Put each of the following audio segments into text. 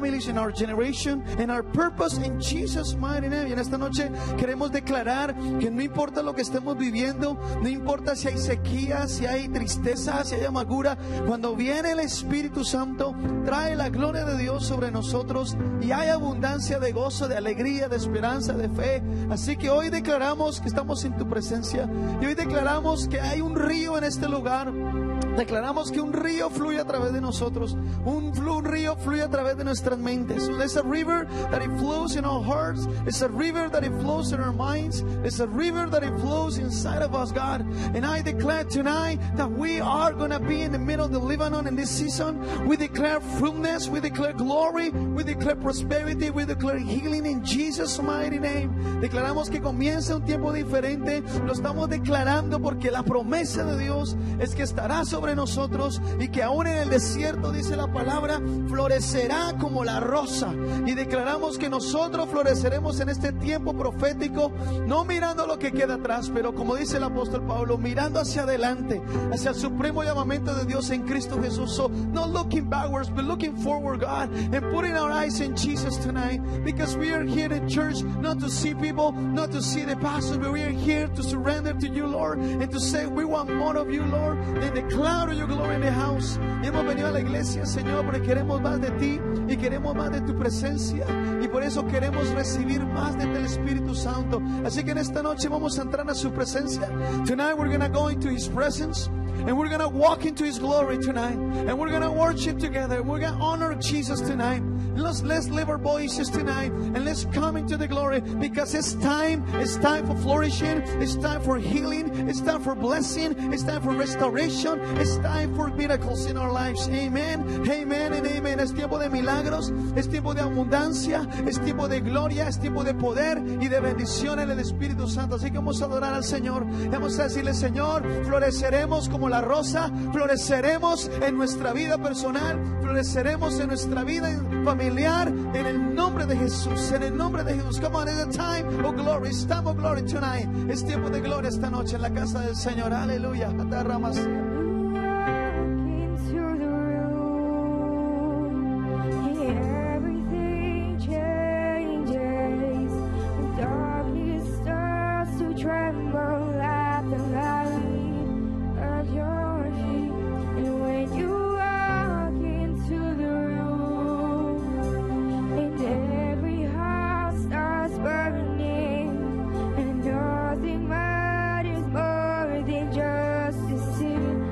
in our generation and our purpose in Jesus' mighty name. Y en esta noche queremos declarar que no importa lo que estemos viviendo, no importa si hay sequía, si hay tristeza, si hay amargura, cuando viene el Espíritu Santo trae la gloria de Dios sobre nosotros y hay abundancia de gozo, de alegría, de esperanza, de fe. Así que hoy declaramos que estamos en tu presencia y hoy declaramos que hay un río en este lugar. Declaramos que un río fluye a través de nosotros, un río fluye a través de nuestras mentes. So there's a river that it flows in our hearts. It's a river that it flows in our minds. It's a river that it flows inside of us, God. And I declare tonight that we are going to be in the middle of the Lebanon in this season. We declare fullness, we declare glory, we declare prosperity, we declare healing in Jesus' mighty name. Declaramos que comienza un tiempo diferente. Lo estamos declarando porque la promesa de Dios es que estará sobre nosotros y que aún en el desierto, dice la palabra, florecerá como la rosa. Y declaramos que nosotros floreceremos en este tiempo profético, no mirando lo que queda atrás, pero como dice el apóstol Pablo, mirando hacia adelante, hacia el supremo llamamiento de Dios en Cristo Jesús. So not looking backwards, but looking forward, God, and putting our eyes in Jesus tonight, because we are here in church not to see people, not to see the pastors, but we are here to surrender to you, Lord, and to say we want more of you, Lord, and declare your glory in the house. Y hemos venido a la iglesia, Señor, porque queremos más de ti y queremos más de tu presencia, y por eso queremos recibir más del Espíritu Santo. Así que en esta noche vamos a entrar a su presencia. Tonight we're going to go into His presence, and we're going to walk into His glory tonight, and we're going to worship together. We're going to honor Jesus tonight. Let's lift our voices tonight, and let's come into the glory, because it's time for flourishing, it's time for healing, it's time for blessing, it's time for restoration, it's time for miracles in our lives. Amen, amen and amen. Es tiempo de milagros, es tiempo de abundancia, es tiempo de gloria, es tiempo de poder y de bendición en el Espíritu Santo. Así que vamos a adorar al Señor. Vamos a decirle: Señor, floreceremos como la rosa, floreceremos en nuestra vida personal, floreceremos en nuestra vida familiar, en el nombre de Jesús, en el nombre de Jesús. Come on, it's a time of glory, it's time of glory tonight. Es tiempo de gloria esta noche en la casa del Señor. Aleluya. Tremble at the valley of your feet, and when you walk into the room, and every house starts burning, and nothing matters more than just to see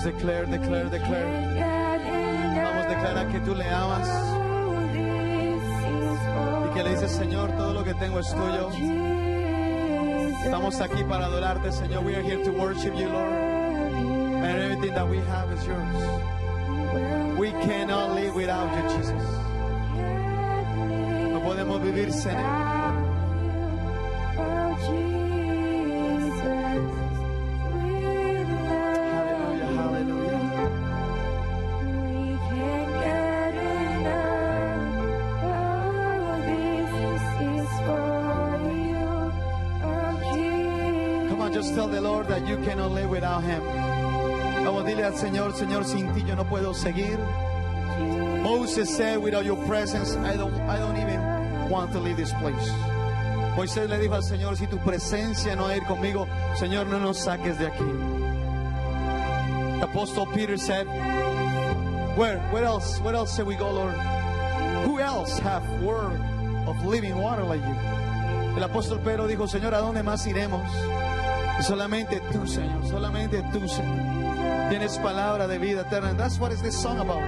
declare. Vamos a declarar que tú le amas y que le dices, Señor, todo lo que tengo es tuyo. Estamos aquí para adorarte, Señor. We are here to worship you, Lord. And everything that we have is yours. We cannot live without you, Jesus. No podemos vivir sin él. Just tell the Lord that you cannot live without him. Vamos a decirle al Señor, Señor, sin ti yo no puedo seguir. Moses said, without your presence, I don't even want to leave this place. Moisés le dijo al Señor, si tu presencia no va a ir conmigo, Señor, no nos saques de aquí. Apostle Peter said, where else shall we go, Lord? Who else have word of living water like you? El apóstol Pedro dijo, Señor, ¿a dónde más iremos? Solamente tú, Señor, solamente tú, Señor. Tienes palabra de vida eterna. And that's what is this song about.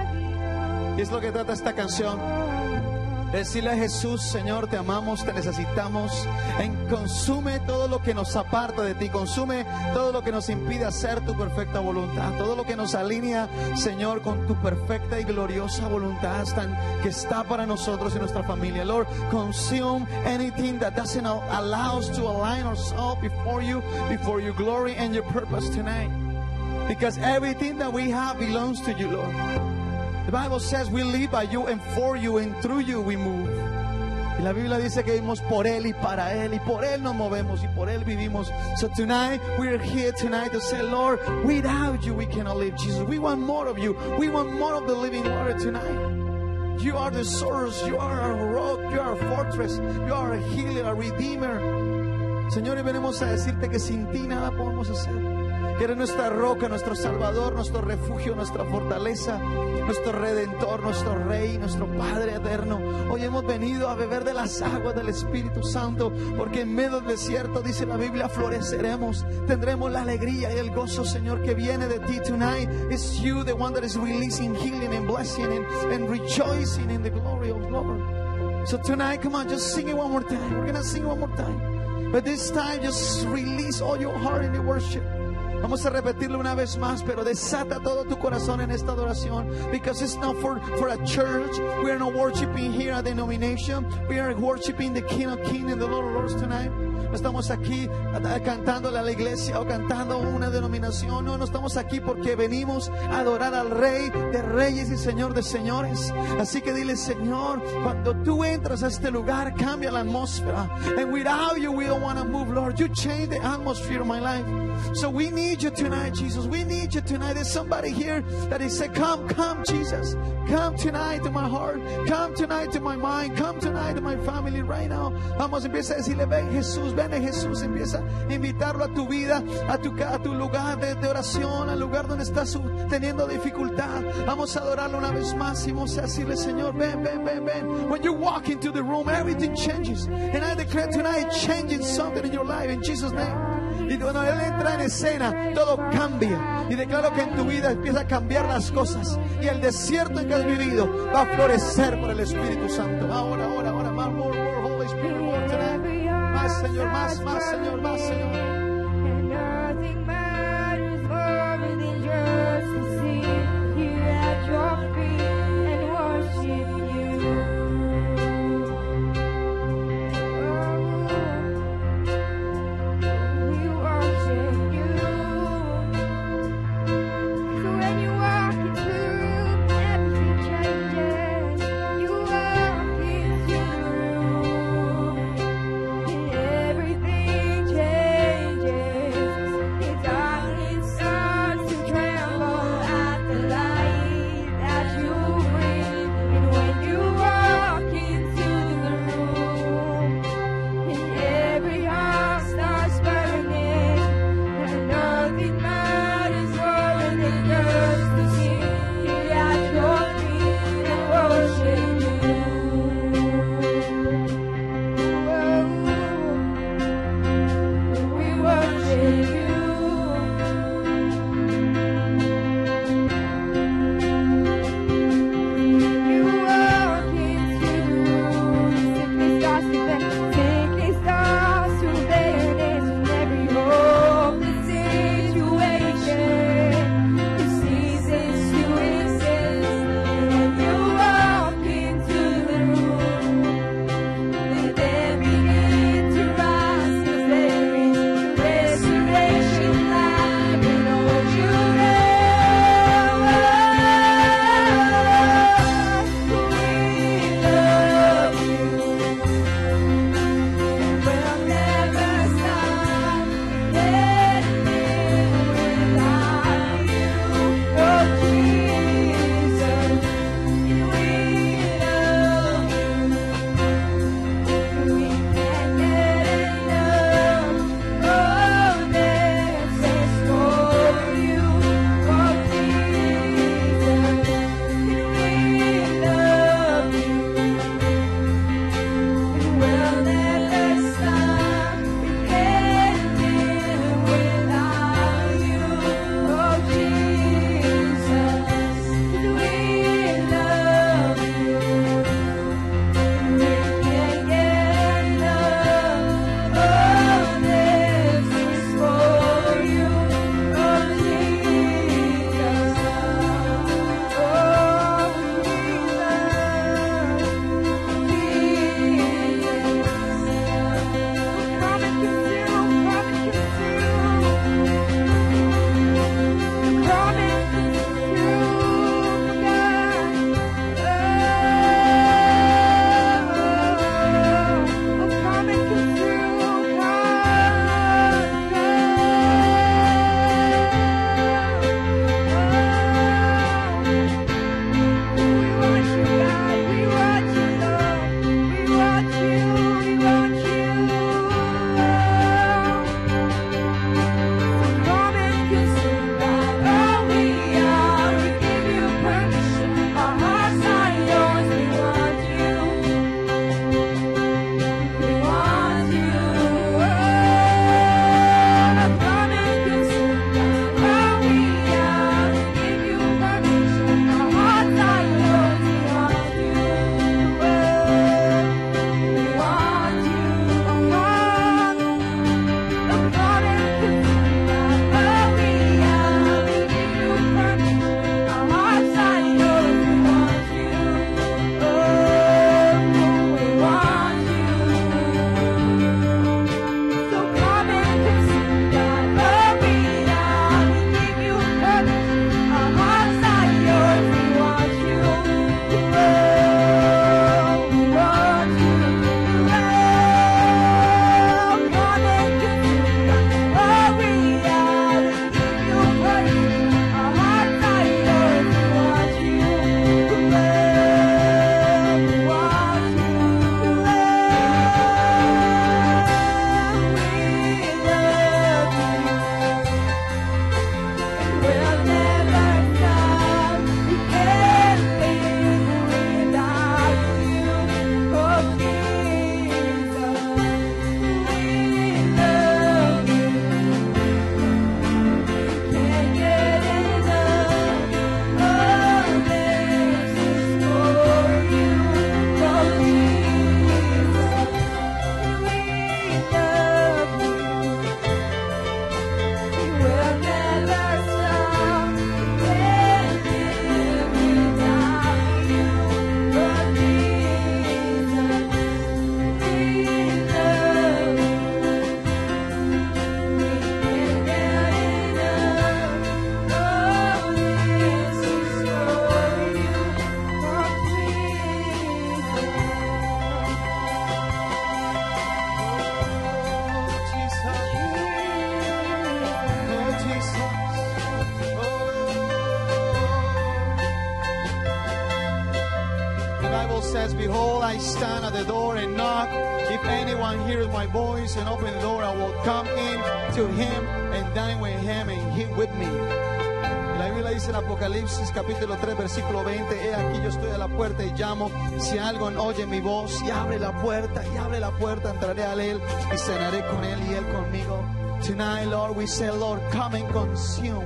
Y es lo que trata esta canción. Decirle a Jesús, Señor, te amamos, te necesitamos. Consume todo lo que nos aparta de ti. Consume todo lo que nos impide hacer tu perfecta voluntad. Todo lo que nos alinea, Señor, con tu perfecta y gloriosa voluntad que está para nosotros y nuestra familia. Lord, consume anything that doesn't allow us to align ourselves before your glory and your purpose tonight. Because everything that we have belongs to you, Lord. The Bible says we live by you and for you and through you we move. Y la Biblia dice que vivimos por Él y para Él y por Él nos movemos y por Él vivimos. So tonight we are here tonight to say, Lord, without you we cannot live, Jesus. We want more of you. We want more of the living water tonight. You are the source. You are our rock. You are our fortress. You are a healer, a redeemer. Señor, y venimos a decirte que sin ti nada podemos hacer. Que eres nuestra roca, nuestro salvador, nuestro refugio, nuestra fortaleza, nuestro redentor, nuestro rey, nuestro Padre eterno. Hoy hemos venido a beber de las aguas del Espíritu Santo, porque en medio del desierto, dice la Biblia, floreceremos. Tendremos la alegría y el gozo, Señor, que viene de ti. Tonight it's you, the one that is releasing healing and blessing and rejoicing in the glory of the Lord. So tonight, come on, just sing it one more time. We're going to sing it one more time. But this time, just release all your heart in the worship. Vamos a repetirlo una vez más, pero desata todo tu corazón en esta adoración. Because it's not for a church. We are not worshiping here a denomination. We are worshiping the King of Kings and the Lord of Lords tonight. No estamos aquí cantándole a la iglesia o cantando una denominación. No estamos aquí porque venimos a adorar al Rey de Reyes y Señor de Señores. Así que dile, Señor, cuando tú entras a este lugar, cambia la atmósfera. And without you, we don't want to move, Lord. You change the atmosphere of my life. So we need you tonight, Jesus. We need you tonight. There's somebody here that is saying, come, Jesus. Come tonight to my heart. Come tonight to my mind. Come tonight to my family right now. Vamos, empieza a decirle, ven Jesús, ven Jesús. Empieza a invitarlo a tu vida, a tu lugar de oración, al lugar donde estás teniendo dificultad. Vamos a adorarlo una vez más y vamos a decirle, Señor, ven. When you walk into the room, everything changes. And I declare tonight, changing something in your life in Jesus' name. Y cuando Él entra en escena, todo cambia. Y declaro que en tu vida empieza a cambiar las cosas. Y el desierto en que has vivido va a florecer por el Espíritu Santo. Ahora, más, more, Holy Spirit, more tonight. Más, Señor, más, Señor, más, Señor. And nothing matters more than just to sit here at your feet and worship you. Changes. says, behold, I stand at the door and knock. If anyone hears my voice and open the door, I will come in to him and dine with him and he with me. La Biblia dice en Apocalipsis capítulo 3 versículo 20, he aquí yo estoy a la puerta y llamo, si alguien oye mi voz y abre la puerta, entraré a él y cenaré con él y él conmigo. Tonight, Lord, we say, Lord, come and consume,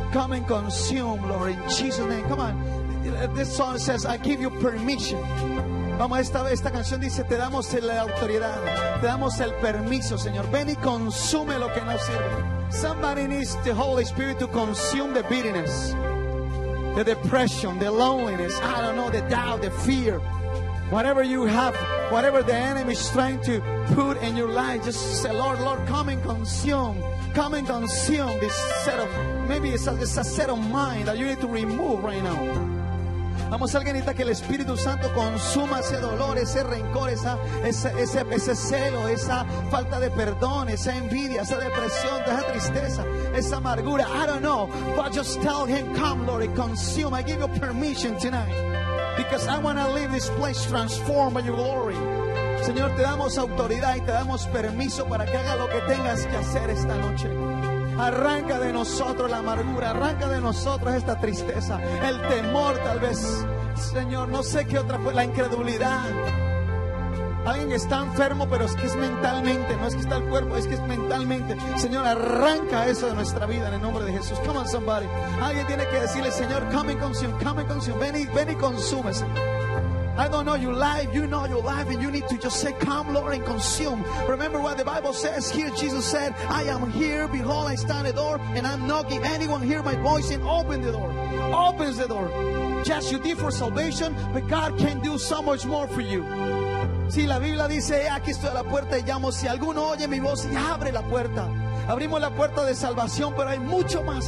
Lord, in Jesus' name. Come on, this song says, I give you permission. Vamos, esta canción dice, te damos la autoridad, te damos el permiso, Señor. Ven y consume lo que no sirve. Somebody needs the Holy Spirit to consume the bitterness, the depression, the loneliness, I don't know, the doubt, the fear. Whatever you have, whatever the enemy is trying to put in your life, just say, Lord, come and consume this set of, maybe it's a set of mind that you need to remove right now. Vamos, alguien necesita que el Espíritu Santo consuma ese dolor, ese rencor, ese celo, esa falta de perdón, esa envidia, esa depresión, esa tristeza, esa amargura. I don't know, but just tell him, come, Lord, and consume. I give you permission tonight, because I want to leave this place transformed by your glory. Señor, te damos autoridad y te damos permiso para que haga lo que tengas que hacer esta noche. Arranca de nosotros la amargura, arranca de nosotros esta tristeza, el temor tal vez, Señor, no sé qué otra fue, la incredulidad. Alguien que está enfermo, pero es que es mentalmente, no es que está el cuerpo, es que es mentalmente. Señor, arranca eso de nuestra vida en el nombre de Jesús. Come on, somebody. Alguien tiene que decirle, Señor, come and consume, ven y consume, Señor. I don't know your life, you know your life, and you need to just say, come, Lord, and consume. Remember what the Bible says here. Jesus said, I am here, behold, I stand at the door, and I'm knocking. Anyone hear my voice and open the door. Opens the door. Just you did for salvation, but God can do so much more for you. Si la Biblia dice, aquí estoy a la puerta y llamo, si alguno oye mi voz y abre la puerta. Abrimos la puerta de salvación, pero hay mucho más,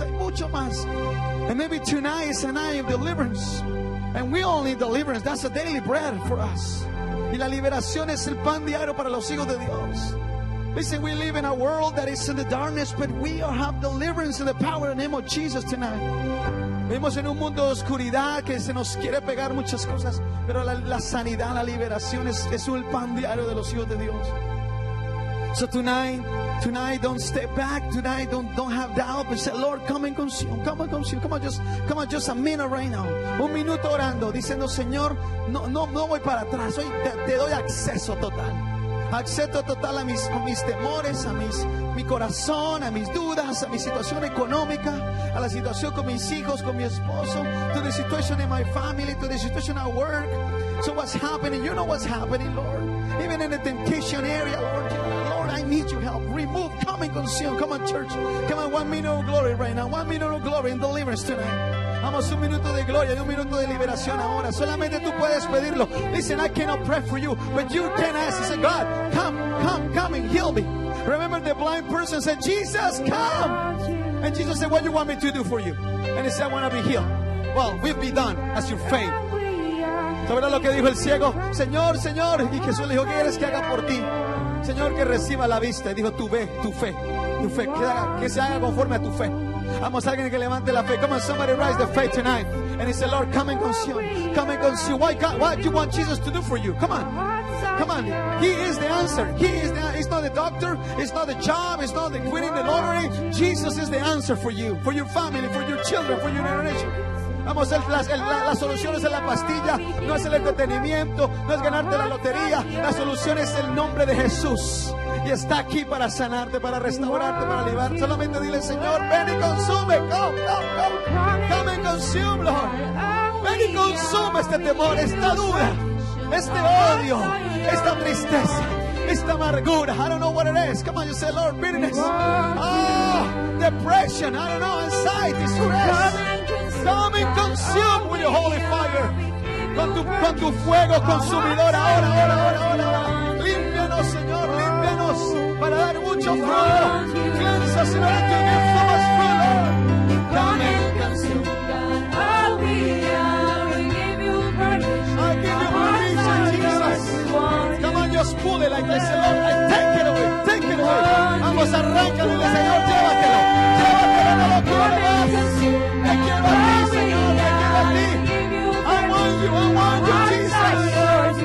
And maybe tonight is a night of deliverance. And we all need deliverance. That's a daily bread for us. Y la liberación es el pan diario para los hijos de Dios. Listen, we live in a world that is in the darkness, but we all have deliverance in the power and name of Jesus tonight. Vivimos en un mundo de oscuridad que se nos quiere pegar muchas cosas, pero la sanidad, la liberación es el pan diario de los hijos de Dios. So tonight, don't step back. Tonight, don't have doubt, but say, Lord, come and consume. Come on, just a minute right now. Un minuto orando, diciendo, Señor, no voy para atrás. Hoy te doy acceso total. Acceso total a mis temores, a mi corazón, a mis dudas, a mi situación económica, a la situación con mis hijos, con mi esposo, to the situation in my family, to the situation at work. So what's happening? You know what's happening, Lord. Even in the temptation area, Lord, I need your help. Remove, come and consume. Come on, church. Come on, 1 minute of glory right now. 1 minute of glory in deliverance tonight. Vamos, un minuto de gloria y un minuto de liberación ahora. Solamente tú puedes pedirlo. Listen, I cannot pray for you, but you can ask. He said, God, come and heal me. Remember the blind person said, Jesus, come. And Jesus said, what do you want me to do for you? And he said, I want to be healed. Well, we'll be done as your faith. ¿Sabrás lo que dijo el ciego? Señor, Señor. Y Jesús le dijo, ¿qué quieres que haga por ti? Señor, que reciba la vista. Y dijo, tu fe, que se haga conforme a tu fe. Vamos, alguien que levante la fe. Come on, somebody rise the faith tonight. And he said, Lord, come and consume. What do you want Jesus to do for you? Come on. He is the answer. It's not the doctor. It's not the job. It's not the winning the lottery. Jesus is the answer for you, for your family, for your children, for your generation. Vamos, la solución es en la pastilla, no es el entretenimiento, no es ganarte la lotería. La solución es el nombre de Jesús. Y está aquí para sanarte, para restaurarte, para liberarte. Solamente dile, Señor, ven y consume. Come and consume, Lord. Ven y consume este temor, esta duda, este odio, esta tristeza, esta amargura. I don't know what it is. Come on, you say, Lord, bitterness. Depression. I don't know, anxiety, stress. Come and consume with your holy fire. Con tu fuego consumidor ahora. Límpianos, Señor, límpianos para dar mucho fruto. Cleanse us, Señor, to give so much fruit. Come and consume. I give you permission, Jesus. Come on, just pull it like this, Lord. Take it away. Vamos, arráncalo, Señor, llévatelo. No lo quiero más. Te quiero a ti, Señor, te quiero a ti. I want you, Jesus.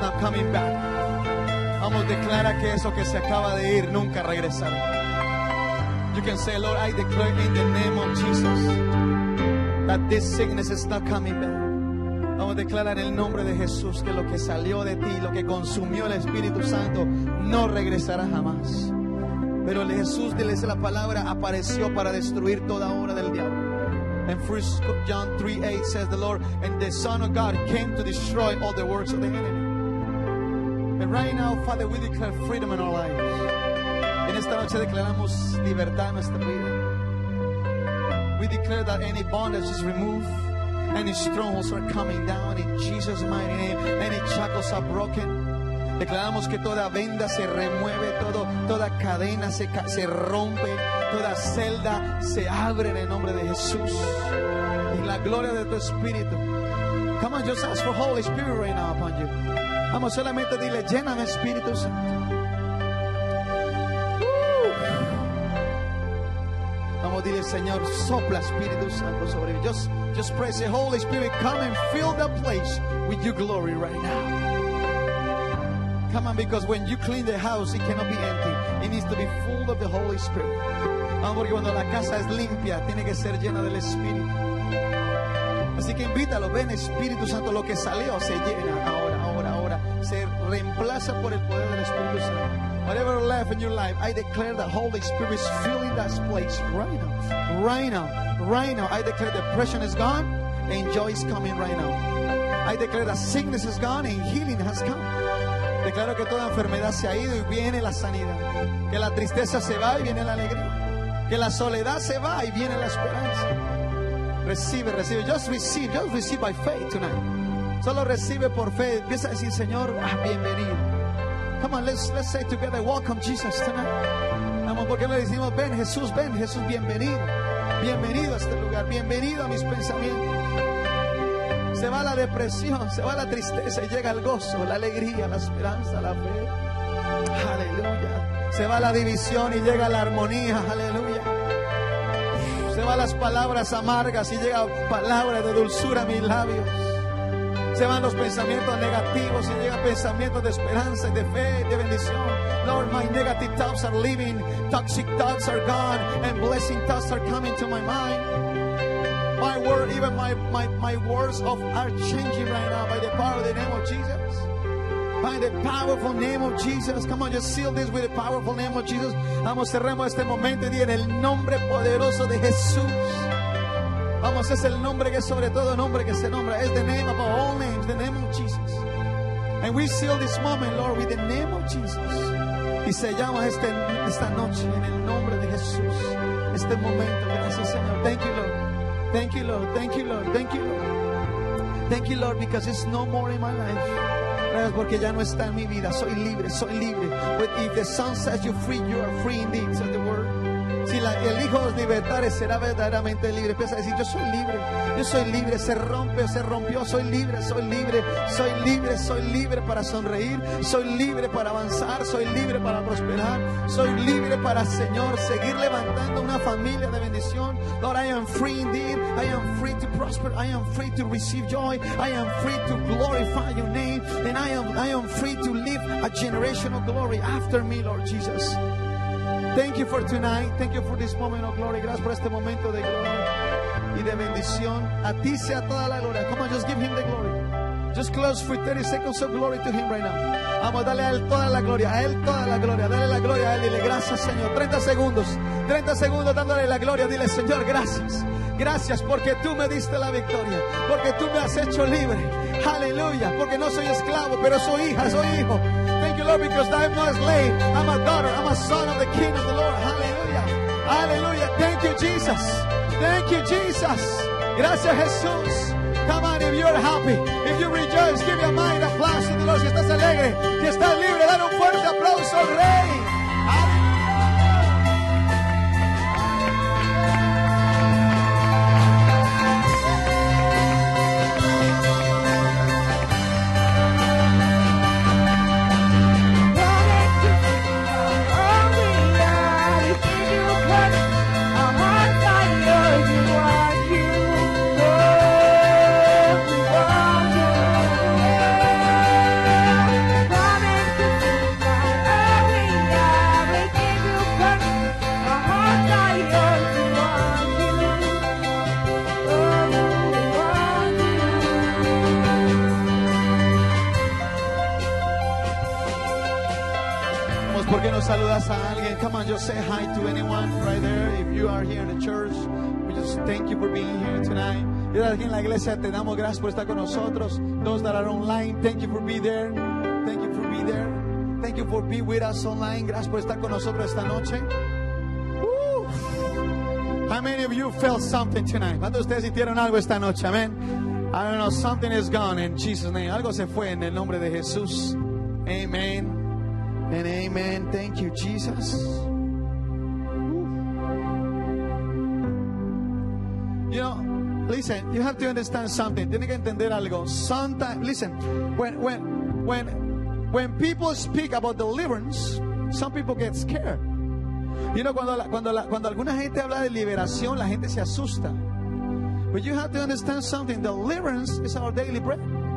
not coming back. Vamos, declara que eso que se acaba de ir nunca regresará. You can say, Lord, I declare in the name of Jesus that this sickness is not coming back. Vamos a declarar en el nombre de Jesús que lo que salió de ti, lo que consumió el Espíritu Santo, no regresará jamás. Pero Jesús, dice la palabra, apareció para destruir toda obra del diablo. And 1 John 3:8 says the Lord, and the Son of God came to destroy all the works of the enemy. And right now, Father, we declare freedom in our lives. En esta noche declaramos libertad en nuestra vida. We declare that any bondage is removed, any strongholds are coming down in Jesus' mighty name, any shackles are broken. Declaramos que toda venda se remueve, toda cadena se rompe, toda celda se abre en el nombre de Jesús. Y la gloria de tu Espíritu. Come on, just ask for Holy Spirit right now upon you. Vamos, solamente dile, lléname Espíritu Santo. Vamos, dile, Señor, sopla Espíritu Santo sobre mí. Just pray, say, Holy Spirit, come and fill the place with your glory right now. Come on, because when you clean the house, it cannot be empty. It needs to be full of the Holy Spirit. Vamos, porque cuando la casa es limpia, tiene que ser llena del Espíritu. Así que invítalo, ven Espíritu Santo, lo que salió se llena ahora. Se reemplaza por el poder del Espíritu Santo. Whatever left in your life, I declare the Holy Spirit is filling that place right now. Right now. I declare depression is gone and joy is coming right now. I declare that sickness is gone and healing has come. Declaro que toda enfermedad se ha ido y viene la sanidad. Que la tristeza se va y viene la alegría. Que la soledad se va y viene la esperanza. Recibe. Just receive by faith tonight. Solo recibe por fe. Empieza a decir, Señor, bienvenido. Come on, let's say together, welcome Jesus tonight. Vamos, porque le decimos, ven Jesús, bienvenido. Bienvenido a este lugar, bienvenido a mis pensamientos. Se va la depresión, se va la tristeza y llega el gozo, la alegría, la esperanza, la fe. Aleluya. Se va la división y llega la armonía. Aleluya. Se van las palabras amargas y llega palabra de dulzura a mis labios. Se van los pensamientos negativos y llegan pensamientos de esperanza y de fe y de bendición. Lord, my negative thoughts are leaving, toxic thoughts are gone, and blessing thoughts are coming to my mind. My word, even my words are changing right now by the power of the name of Jesus. By the powerful name of Jesus. Come on, just seal this with the powerful name of Jesus. Vamos, cerremos este momento y di en el nombre poderoso de Jesús. Vamos, es el nombre que es sobre todo nombre que se nombra. Es the name above all names, the name of Jesus. And we seal this moment, Lord, with the name of Jesus. Y sellamos esta noche en el nombre de Jesús. Este momento, gracias Señor. Thank you, Lord. Thank you, Lord. Thank you, Lord. Thank you, Lord. Thank you, Lord, because it's no more in my life. Gracias porque ya no está en mi vida. Soy libre, soy libre. But if the Son sets you free, you are free indeed, says the word. Si el Hijo os libertare, será verdaderamente libre. Empieza a decir, yo soy libre, se rompe, se rompió, soy libre para sonreír, soy libre para avanzar, soy libre para prosperar, soy libre para, Señor, seguir levantando una familia de bendición. Lord, I am free indeed, I am free to prosper, I am free to receive joy, I am free to glorify your name, and I am free to live a generational glory after me, Lord Jesus. Thank you for tonight. Thank you for this moment of glory. Gracias por este momento de gloria y de bendición. A ti sea toda la gloria. Come on, just give him the glory. Just close for 30 seconds of glory to him right now. Vamos, dale a él toda la gloria. A él toda la gloria. Dale la gloria a él. Dile gracias, Señor. 30 segundos. 30 segundos dándole la gloria. Dile, Señor, gracias. Gracias porque tú me diste la victoria. Porque tú me has hecho libre. Aleluya. Porque no soy esclavo, pero soy hija, soy hijo. Thank you, Lord, because I'm not a slave. I'm a daughter. I'm a son of the King of the Lord. Hallelujah. Hallelujah. Thank you, Jesus. Thank you, Jesus. Gracias, Jesús. Come on, if you're happy, if you rejoice, give your mind applause to the Lord. Si estás alegre, si estás libre, dale un fuerte aplauso al Rey. saludas a alguien? Come on, just say hi to anyone right there. If you are here in the church, we just thank you for being here tonight. Y aquí en la iglesia te damos gracias por estar con nosotros. Those that are online, thank you for being there. Thank you for being there. Thank you for being with us online. Gracias por estar con nosotros esta noche. Woo. How many of you felt something tonight? ¿Cuántos de ustedes sintieron algo esta noche? Amén. I don't know, something is gone in Jesus' name. Algo se fue en el nombre de Jesús. Amen. And amen. Thank you, Jesus. You know, listen, you have to understand something. Tiene que entender algo. Sometimes, listen, when people speak about deliverance, some people get scared. You know, cuando alguna gente habla de liberación, la gente se asusta. But you have to understand something. Deliverance is our daily bread.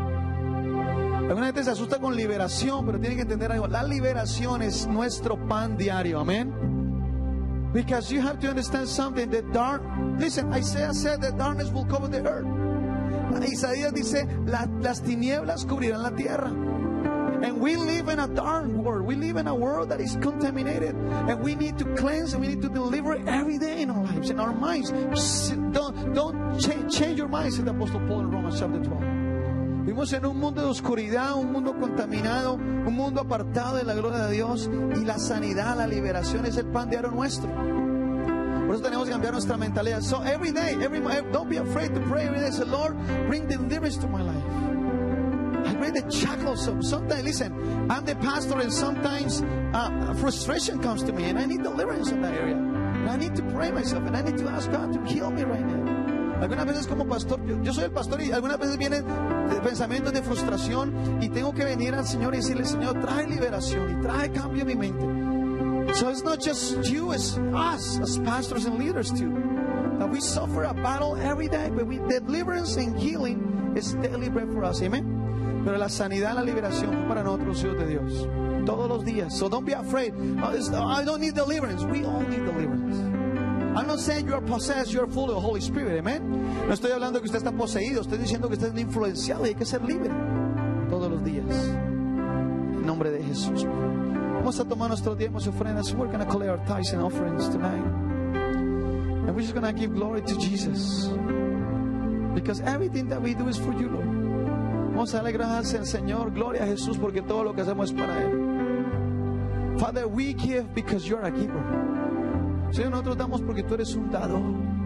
Alguna gente se asusta con liberación, pero tiene que entender algo. La liberación es nuestro pan diario. Amén. Because you have to understand something. Listen, Isaiah said that darkness will cover the earth. Isaías dice, las tinieblas cubrirán la tierra. And we live in a dark world. We live in a world that is contaminated. And we need to cleanse and we need to deliver every day in our lives, in our minds. Don't change your minds, said the Apostle Paul in Romans chapter 12. Vivimos en un mundo de oscuridad, un mundo contaminado, un mundo apartado de la gloria de Dios, y la sanidad, la liberación es el pan diario nuestro. Por eso tenemos que cambiar nuestra mentalidad. So every day, don't be afraid to pray every day. Say, Lord, bring deliverance to my life. I bring the shackles of. Sometimes, listen, I'm the pastor, and sometimes frustration comes to me, and I need deliverance in that area. And I need to pray myself, and I need to ask God to heal me right now. Algunas veces como pastor, yo soy el pastor, y algunas veces vienen pensamientos de frustración y tengo que venir al Señor y decirle, Señor, trae liberación y trae cambio en mi mente. So it's not just you, it's us as pastors and leaders too, that we suffer a battle every day, but deliverance and healing is daily bread for us. Amen. Pero la sanidad, la liberación fue para nosotros, hijos de Dios, todos los días. So don't be afraid. I don't need deliverance. We all need deliverance. I'm not saying you are possessed, you are full of the Holy Spirit, amen. No estoy hablando que usted está poseído, estoy diciendo que usted es influenciado y hay que ser libre todos los días. En nombre de Jesús. Vamos a tomar nuestros diezmos y ofrendas. We're going to collect our tithes and offerings tonight. And we're just going to give glory to Jesus. Because everything that we do is for you, Lord. Vamos a darle gracias al Señor, gloria a Jesús, porque todo lo que hacemos es para Él. Father, we give because you are a giver. Señor, nosotros damos porque tú eres un dador.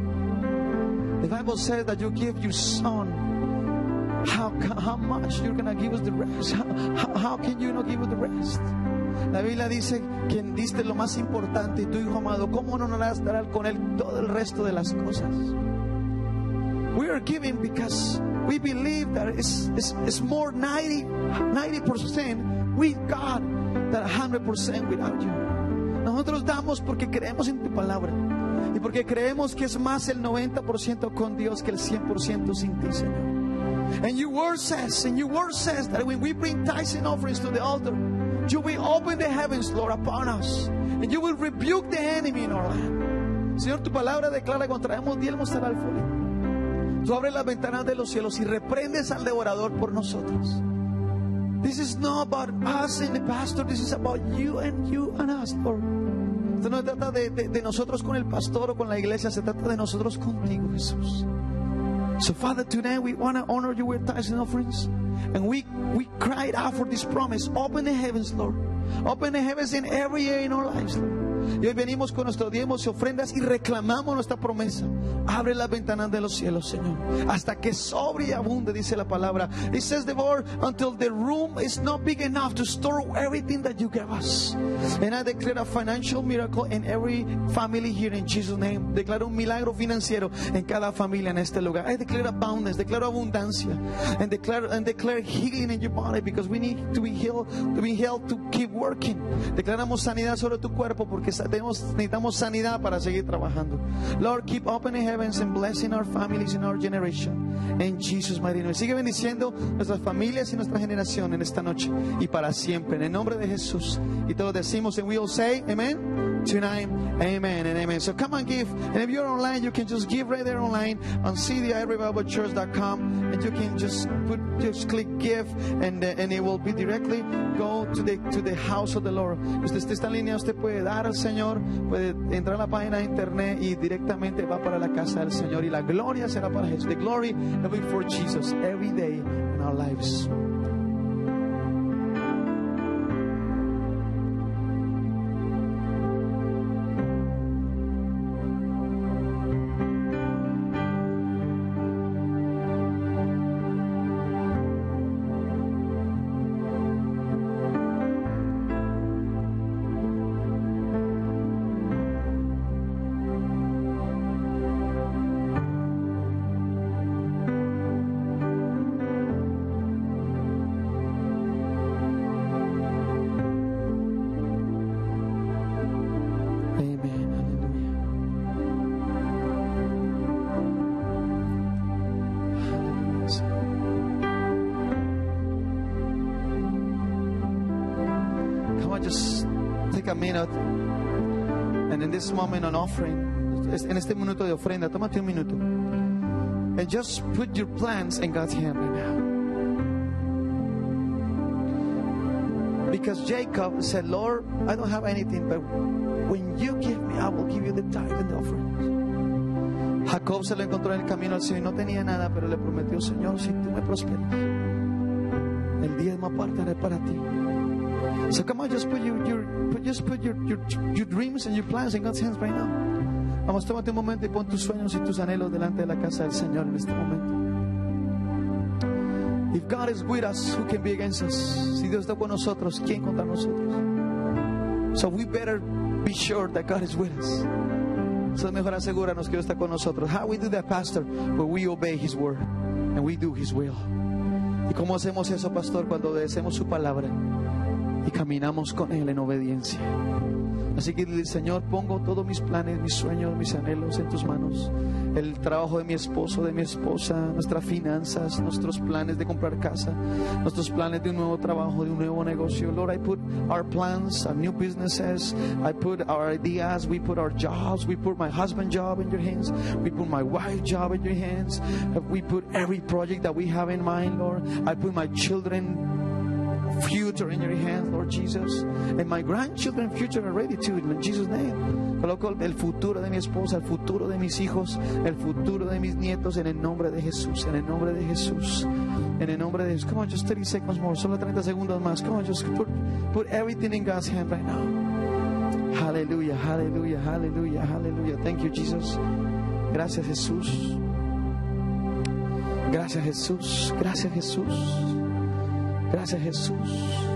The Bible says that you give your son. How much you're going to give us the rest? How can you not give us the rest? La Biblia dice que diste lo más importante, y tu Hijo amado, ¿cómo no nos dará con Él todo el resto de las cosas? We are giving because we believe that it's more 90% with God than 100% without you. Nosotros damos porque creemos en tu palabra y porque creemos que es más el 90% con Dios que el 100% sin ti, Señor. And your word says that when we bring tithes and offerings to the altar, you will open the heavens, Lord, upon us, and you will rebuke the enemy in our land. Señor, tu palabra declara cuando traemos diezmos al alfolí, tú abres las ventanas de los cielos y reprendes al devorador por nosotros. This is not about us and the pastor. This is about you and us, Lord. Esto no se trata de nosotros con el pastor o con la iglesia. Se trata de nosotros contigo, Jesús. So, Father, tonight we want to honor you with tithes and offerings. And we cried out for this promise. Open the heavens, Lord. Open the heavens in every area in our lives, Lord. Y hoy venimos con nuestros diezmos y ofrendas y reclamamos nuestra promesa. Abre las ventanas de los cielos, Señor, hasta que sobre y abunde, dice la palabra. It says the word, until the room is not big enough to store everything that you give us. And I declare a financial miracle in every family here in Jesus' name. Declaro un milagro financiero en cada familia en este lugar. I declare abundance, declaro abundancia, and declare healing in your body, because we need to be healed to keep working. Declaramos sanidad sobre tu cuerpo porque necesitamos sanidad para seguir trabajando. Lord, keep opening heavens and blessing our families in our generation. In Jesus' mighty name. Sigue bendiciendo nuestras familias y nuestra generación en esta noche y para siempre. En el nombre de Jesús. Y todos decimos, and we all say, amen. tonight. Amen and amen. So come and give. And if you're online, you can just give right there online on cdirevivalchurch.com, and you can just click give, and it will be directly go to the house of the Lord. Usted está en línea, usted puede dar al Señor, puede entrar a la página de internet y directamente va para la casa del Señor, y la gloria será para Jesús. The glory will be for Jesus every day in our lives. Just take a minute, and in this moment on offering, en este minuto de ofrenda, tómate un minuto, and just put your plans in God's hand right now. Because Jacob said, Lord, I don't have anything, but when you give me, I will give you the tithe and the offering. Jacob se lo encontró en el camino al Señor y no tenía nada, pero le prometió, Señor, si tú me prosperas, el diezmo apartaré para ti. So come on, just put your dreams and your plans in God's hands right now. Vamos, tómate un momento y pon tus sueños y tus anhelos delante de la casa del Señor en este momento. If God is with us, who can be against us? Si Dios está con nosotros, ¿quién contra nosotros? So we better be sure that God is with us. So es mejor asegurarnos que Dios está con nosotros. How we do that, Pastor? Well, we obey His word and we do His will. ¿Y cómo hacemos eso, Pastor? Cuando obedecemos su palabra y caminamos con Él en obediencia. Así que dile, Señor, pongo todos mis planes, mis sueños, mis anhelos en tus manos. El trabajo de mi esposo, de mi esposa, nuestras finanzas, nuestros planes de comprar casa, nuestros planes de un nuevo trabajo, de un nuevo negocio. Lord, I put our plans, our new businesses, I put our ideas, we put our jobs, we put my husband's job in your hands, we put my wife's job in your hands, we put every project that we have in mind, Lord. I put my children future in your hands, Lord Jesus, and my grandchildren future are ready too, in Jesus' name. Coloco el futuro de mi esposa, el futuro de mis hijos, el futuro de mis nietos en el nombre de Jesús, en el nombre de Jesús, en el nombre de Jesús. Come on, just 30 seconds more, solo 30 segundos más. Come on, just put everything in God's hand right now. Hallelujah, hallelujah, hallelujah, hallelujah. Thank you, Jesus. Gracias, Jesús. Gracias, Jesús. Gracias, Jesús. Gracias, Jesús.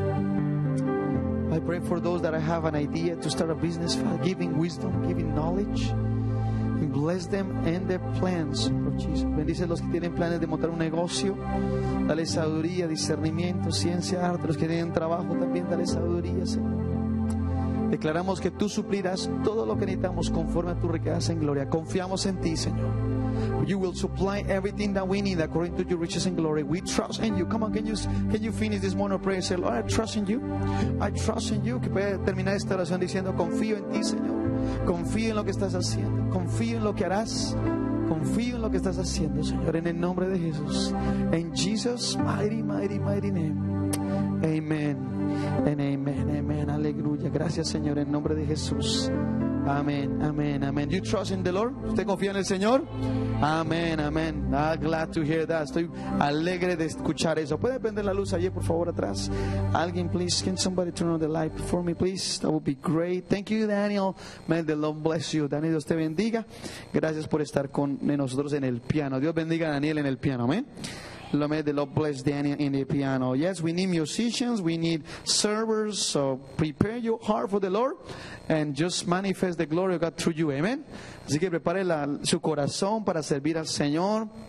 I pray for those that have an idea to start a business, giving wisdom, giving knowledge, and bless them and their plans, Lord Jesus. Bendice a los que tienen planes de montar un negocio, dale sabiduría, discernimiento, ciencia, arte. Los que tienen trabajo también, dale sabiduría, Señor. Declaramos que tú suplirás todo lo que necesitamos conforme a tu riqueza en gloria. Confiamos en ti, Señor. You will supply everything that we need according to your riches and glory. We trust in you. Come on, can you finish this morning of prayer? Say, Lord, I trust in you. I trust in you. Que puede terminar esta oración diciendo, confío en ti, Señor. Confío en lo que estás haciendo. Confío en lo que harás. Confío en lo que estás haciendo, Señor, en el nombre de Jesús. In Jesus' mighty, mighty, mighty name. Amen. And amen. Amen. Aleluya. Gracias, Señor, en nombre de Jesús. Amén, amén, amén. You trust in the Lord? ¿Usted confía en el Señor? Amén, amén. Glad to hear that. Estoy alegre de escuchar eso. ¿Puede prender la luz allí, por favor, atrás? Alguien, please. Can somebody turn on the light for me, please? That would be great. Thank you, Daniel. May the Lord bless you. Daniel, Dios te bendiga. Gracias por estar con nosotros en el piano. Dios bendiga a Daniel en el piano. Amén. May the Lord bless Daniel in the piano. Yes, we need musicians, we need servers. So prepare your heart for the Lord and just manifest the glory of God through you. Amen. Así que prepare su corazón para servir al Señor.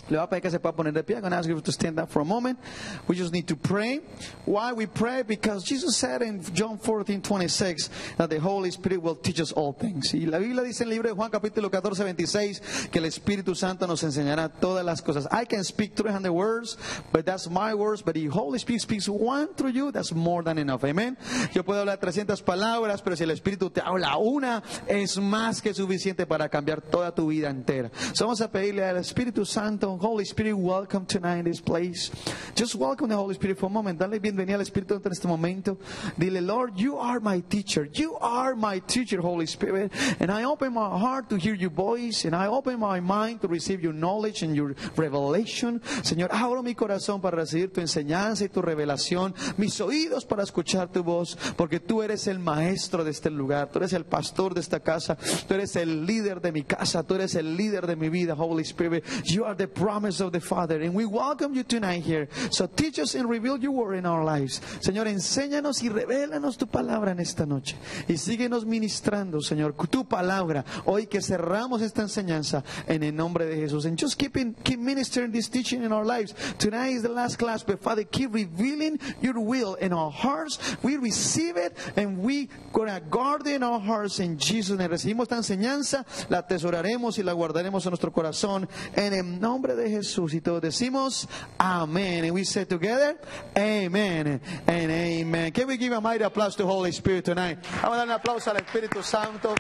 Le voy a pedir que se pueda poner de pie. I'm going to ask you to stand up for a moment. We just need to pray. Why we pray? Because Jesus said in John 14:26 that the Holy Spirit will teach us all things. Y la Biblia dice en el libro de Juan capítulo 14:26 que el Espíritu Santo nos enseñará todas las cosas. I can speak 300 words, but that's my words. But the Holy Spirit speaks one through you, that's more than enough. Amen. Yo puedo hablar 300 palabras, pero si el Espíritu te habla una, es más que suficiente para cambiar toda tu vida entera. So vamos a pedirle al Espíritu Santo, Holy Spirit, welcome tonight in this place. Just welcome the Holy Spirit for a moment. Dale bienvenida al Espíritu Santo en este momento. Dile, Lord, you are my teacher. You are my teacher, Holy Spirit. And I open my heart to hear your voice. And I open my mind to receive your knowledge and your revelation. Señor, abro mi corazón para recibir tu enseñanza y tu revelación. Mis oídos para escuchar tu voz. Porque tú eres el maestro de este lugar. Tú eres el pastor de esta casa. Tú eres el líder de mi casa. Tú eres el líder de mi vida, Holy Spirit. You are the promise of the Father, and we welcome you tonight here. So teach us and reveal your word in our lives. Señor, enséñanos y revélanos tu palabra en esta noche. Y síguenos ministrando, Señor, tu palabra. Hoy que cerramos esta enseñanza en el nombre de Jesús. And just keep ministering this teaching in our lives. Tonight is the last class, but Father, keep revealing your will in our hearts. We receive it, and we gonna guard it in our hearts in Jesus' name. Recibimos esta enseñanza, la atesoraremos y la guardaremos en nuestro corazón en el nombre de Jesús. Y todos decimos amén. And we say together, amen and amen. Can we give a mighty applause to Holy Spirit tonight? Vamos a dar un aplauso al Espíritu Santo.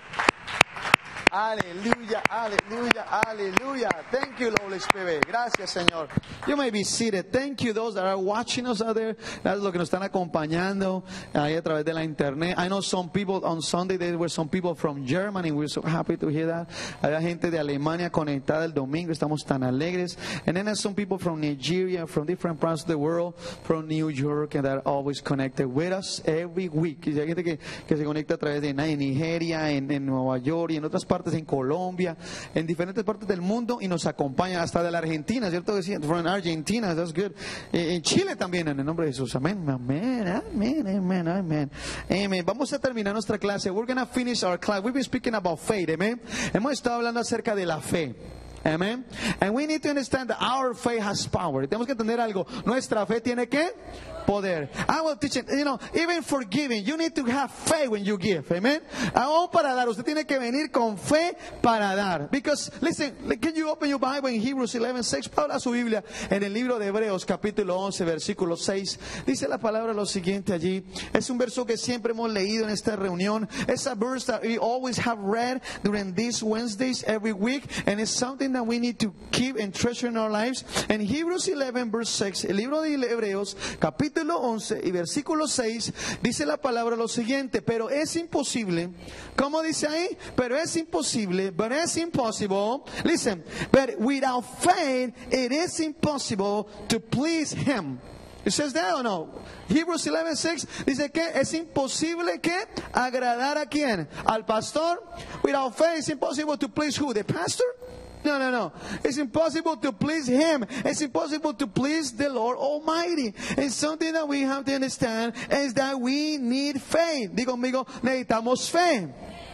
Aleluya, aleluya, aleluya. Thank you, Holy Spirit. Gracias, Señor. You may be seated. Thank you, those that are watching us out there. Gracias a los que nos están acompañando ahí a través de la internet. I know some people on Sunday, there were some people from Germany. We're so happy to hear that. Había gente de Alemania conectada el domingo. Estamos tan alegres. And then there's some people from Nigeria, from different parts of the world, from New York, and that are always connected with us every week. Y hay gente que se conecta a través de Nigeria, en Nueva York y en otras partes, en Colombia, en diferentes partes del mundo, y nos acompaña hasta de la Argentina, ¿cierto? Decían, from Argentina, that's good. En Chile también, en el nombre de Jesús. Amén, amén, amén, amén, amén. Amen. Vamos a terminar nuestra clase. We're going to finish our class. We've been speaking about faith, amen. Hemos estado hablando acerca de la fe. Amen. And we need to understand that our faith has power. Tenemos que entender algo. Nuestra fe tiene que poder. I will teach it. You know, even for giving, you need to have faith when you give. Amen. Aún para dar, usted tiene que venir con fe para dar. Because, listen, can you open your Bible in Hebrews 11:6? Habla su Biblia en el libro de Hebreos, capítulo 11, versículo 6. Dice la palabra lo siguiente allí. Es un verso que siempre hemos leído en esta reunión. Es a verse that we always have read during these Wednesdays every week. And it's something that we need to keep and treasure in our lives. And Hebrews 11, verse 6, el libro de Hebreos, capítulo 11 y versículo 6, dice la palabra lo siguiente: pero es imposible. ¿Cómo dice ahí? Pero es imposible, but it's impossible. Listen, but without faith it is impossible to please Him. It says that or no? Hebrews 11:6 dice que es imposible que agradar a quién? Al pastor. Without faith it's impossible to please who? The pastor? No. It's impossible to please Him. It's impossible to please the Lord Almighty. And something that we have to understand is that we need faith. Digo conmigo, necesitamos fe.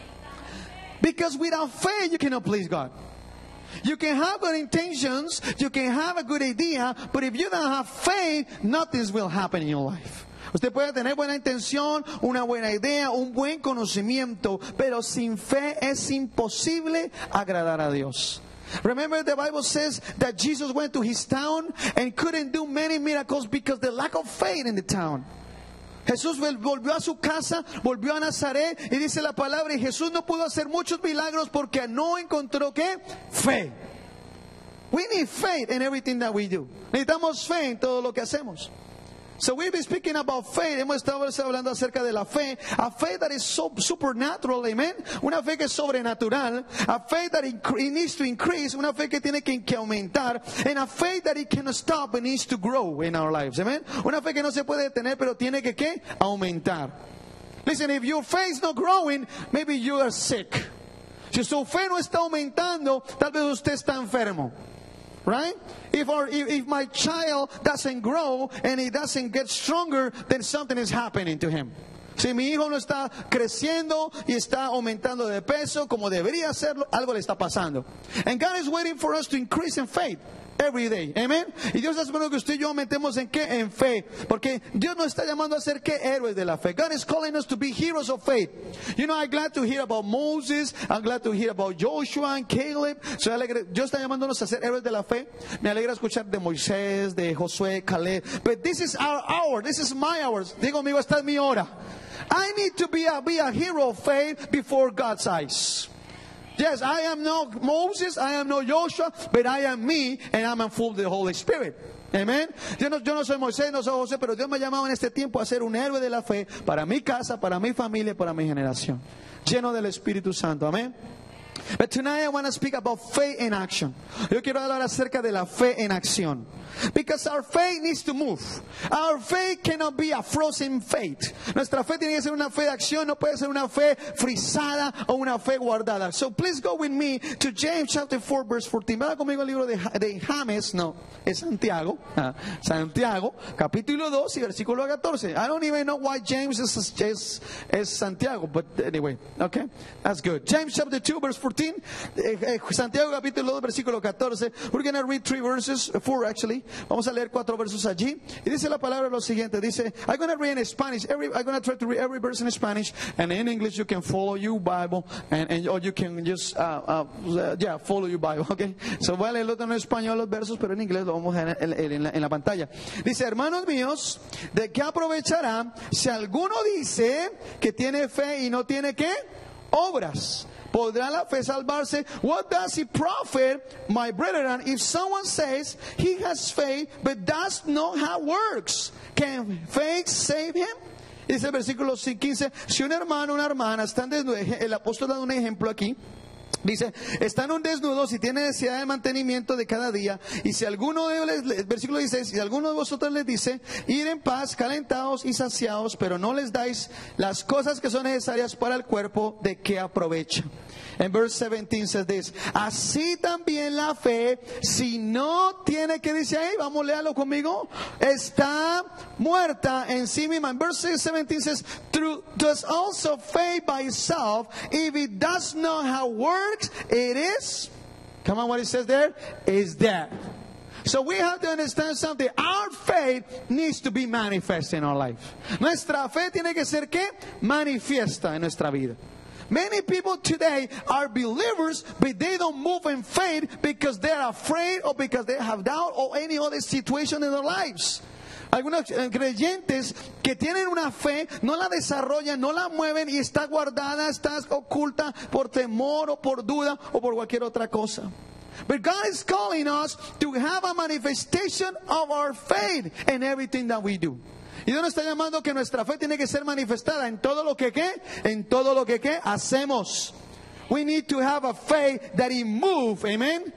Because without faith you cannot please God. You can have good intentions, you can have a good idea, but if you don't have faith, nothing will happen in your life. Usted puede tener buena intención, una buena idea, un buen conocimiento, pero sin fe es imposible agradar a Dios. Remember, the Bible says that Jesus went to his town and couldn't do many miracles because of the lack of faith in the town. Jesús volvió a su casa, volvió a Nazaret, y dice la palabra, y Jesús no pudo hacer muchos milagros porque no encontró ¿qué? Fe. We need faith in everything that we do. Necesitamos fe en todo lo que hacemos. So we've been speaking about faith. Hemos estado hablando acerca de la fe. A faith that is so supernatural, amen. Una fe que es sobrenatural. A faith that it needs to increase. Una fe que tiene que aumentar. And a faith that it cannot stop but needs to grow in our lives, amen. Una fe que no se puede detener, pero tiene que ¿qué? Aumentar. Listen, if your faith is not growing, maybe you are sick. Si su fe no está aumentando, tal vez usted está enfermo. Right? If my child doesn't grow and he doesn't get stronger, then something is happening to him. Si mi hijo no está creciendo y está aumentando de peso como debería hacerlo, algo le está pasando. And God is waiting for us to increase in faith. Every day. Amen. Y Dios es bueno que usted y yo metemos en qué? En fe. Porque Dios nos está llamando a ser qué? Héroes de la fe. God is calling us to be heroes of faith. You know, I'm glad to hear about Moses. I'm glad to hear about Joshua and Caleb. Soy alegre. Dios está llamándonos a ser héroes de la fe. Me alegra escuchar de Moisés, de Josué, Caleb. But this is our hour. This is my hour. Digo amigo, esta es mi hora. I need to be a hero of faith before God's eyes. Yes, I am no Moses, I am no Joshua, but I am me, and I'm full of the Holy Spirit. Amen. Yo no soy Moisés, no soy José, pero Dios me ha llamado en este tiempo a ser un héroe de la fe para mi casa, para mi familia, para mi generación. Lleno del Espíritu Santo. Amén. But tonight I want to speak about faith in action. Yo quiero hablar acerca de la fe en acción. Because our faith needs to move. Our faith cannot be a frozen faith. Nuestra fe tiene que ser una fe de acción, no puede ser una fe frisada o una fe guardada. So please go with me to James chapter 4 verse 14. Vaya conmigo al libro de James, no, es Santiago. Santiago, capítulo 2 y versículo 14. I don't even know why James is Santiago, but anyway, okay, that's good. James chapter 2 verse 14. Santiago capítulo 2 versículo 14. We're going to read 4 actually. Vamos a leer 4 versos allí. Y dice la palabra lo siguiente. Dice, I'm going to read in Spanish. I'm going to try to read every verse in Spanish. And in English you can follow your Bible. Or you can just, follow your Bible. Okay. So voy a leerlo en español los versos, pero en inglés lo vamos a ver en la pantalla. Dice, hermanos míos, ¿de qué aprovechará si alguno dice que tiene fe y no tiene qué? Obras. ¿Podrá la fe salvarse? What does it profit, my brethren, if someone says he has faith but does not have works? Can faith save him? Dice el versículo 15, si un hermano o una hermana están desnudos, el apóstol da un ejemplo aquí. Dice, están un desnudos y tienen necesidad de mantenimiento de cada día. Y si alguno de ellos, versículo 16, si alguno de vosotros les dice, ir en paz, calentados y saciados, pero no les dais las cosas que son necesarias para el cuerpo, ¿de qué aprovecha? En verse 17 says this, así también la fe, si no tiene, ¿qué dice ahí? Vamos a leerlo conmigo. Está muerta en sí misma. En verse 17 says, does also faith by itself, if it does not have works, it is, come on, what it says there, is dead. So we have to understand something. Our faith needs to be manifest in our life. Nuestra fe tiene que ser, ¿qué? Manifiesta en nuestra vida. Many people today are believers, but they don't move in faith because they're afraid or because they have doubt or any other situation in their lives. Algunos creyentes que tienen una fe, no la desarrollan, no la mueven y está guardada, está oculta por temor o por duda o por cualquier otra cosa. But God is calling us to have a manifestation of our faith in everything that we do. Y Dios nos está llamando que nuestra fe tiene que ser manifestada en todo lo que ¿qué? En todo lo que ¿qué? Hacemos. We need to have a faith that it move. Amen.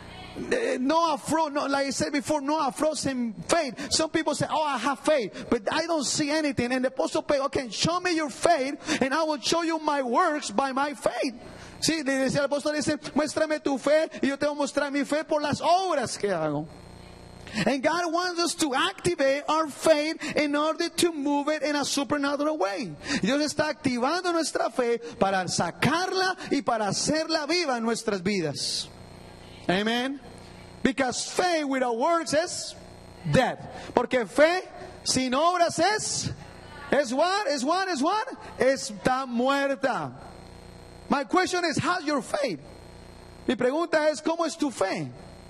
No, like I said before, no a frozen faith. Some people say, oh, I have faith, but I don't see anything. And the apostle Pedro, okay, show me your faith and I will show you my works by my faith. Sí, el apóstol dice, muéstrame tu fe y yo te voy a mostrar mi fe por las obras que hago. And God wants us to activate our faith in order to move it in a supernatural way. Dios está activando nuestra fe para sacarla y para hacerla viva en nuestras vidas. Amen. Because faith without works is dead. Porque fe sin obras es what? Está muerta. My question is, how's your faith? Mi pregunta es, ¿cómo es tu fe?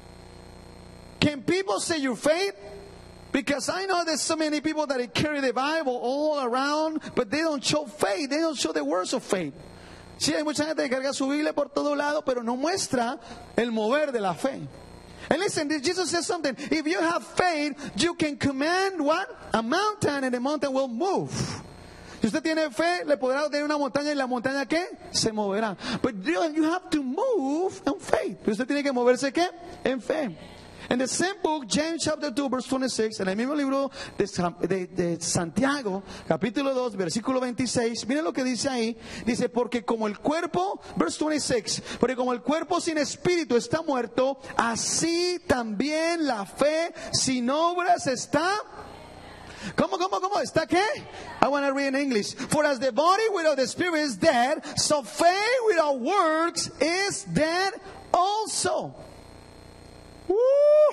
Can people say your faith? Because I know there's so many people that carry the Bible all around, but they don't show faith. They don't show the words of faith. Sí, hay mucha gente que carga su Biblia por todo lado, pero no muestra el mover de la fe. And listen, Jesus says something. If you have faith, you can command what? A mountain, and the mountain will move. Si usted tiene fe, le podrá dar una montaña y la montaña ¿qué? Se moverá. But you have to move in faith. Usted tiene que moverse ¿qué? En fe. In the same book, James chapter 2, verse 26, en el mismo libro de Santiago, capítulo 2, versículo 26, miren lo que dice ahí. Dice, porque como el cuerpo, verse 26, porque como el cuerpo sin espíritu está muerto, así también la fe sin obras está. ¿Cómo? ¿Está qué? I want to read in English. For as the body without the spirit is dead, so faith without works is dead also. Woo!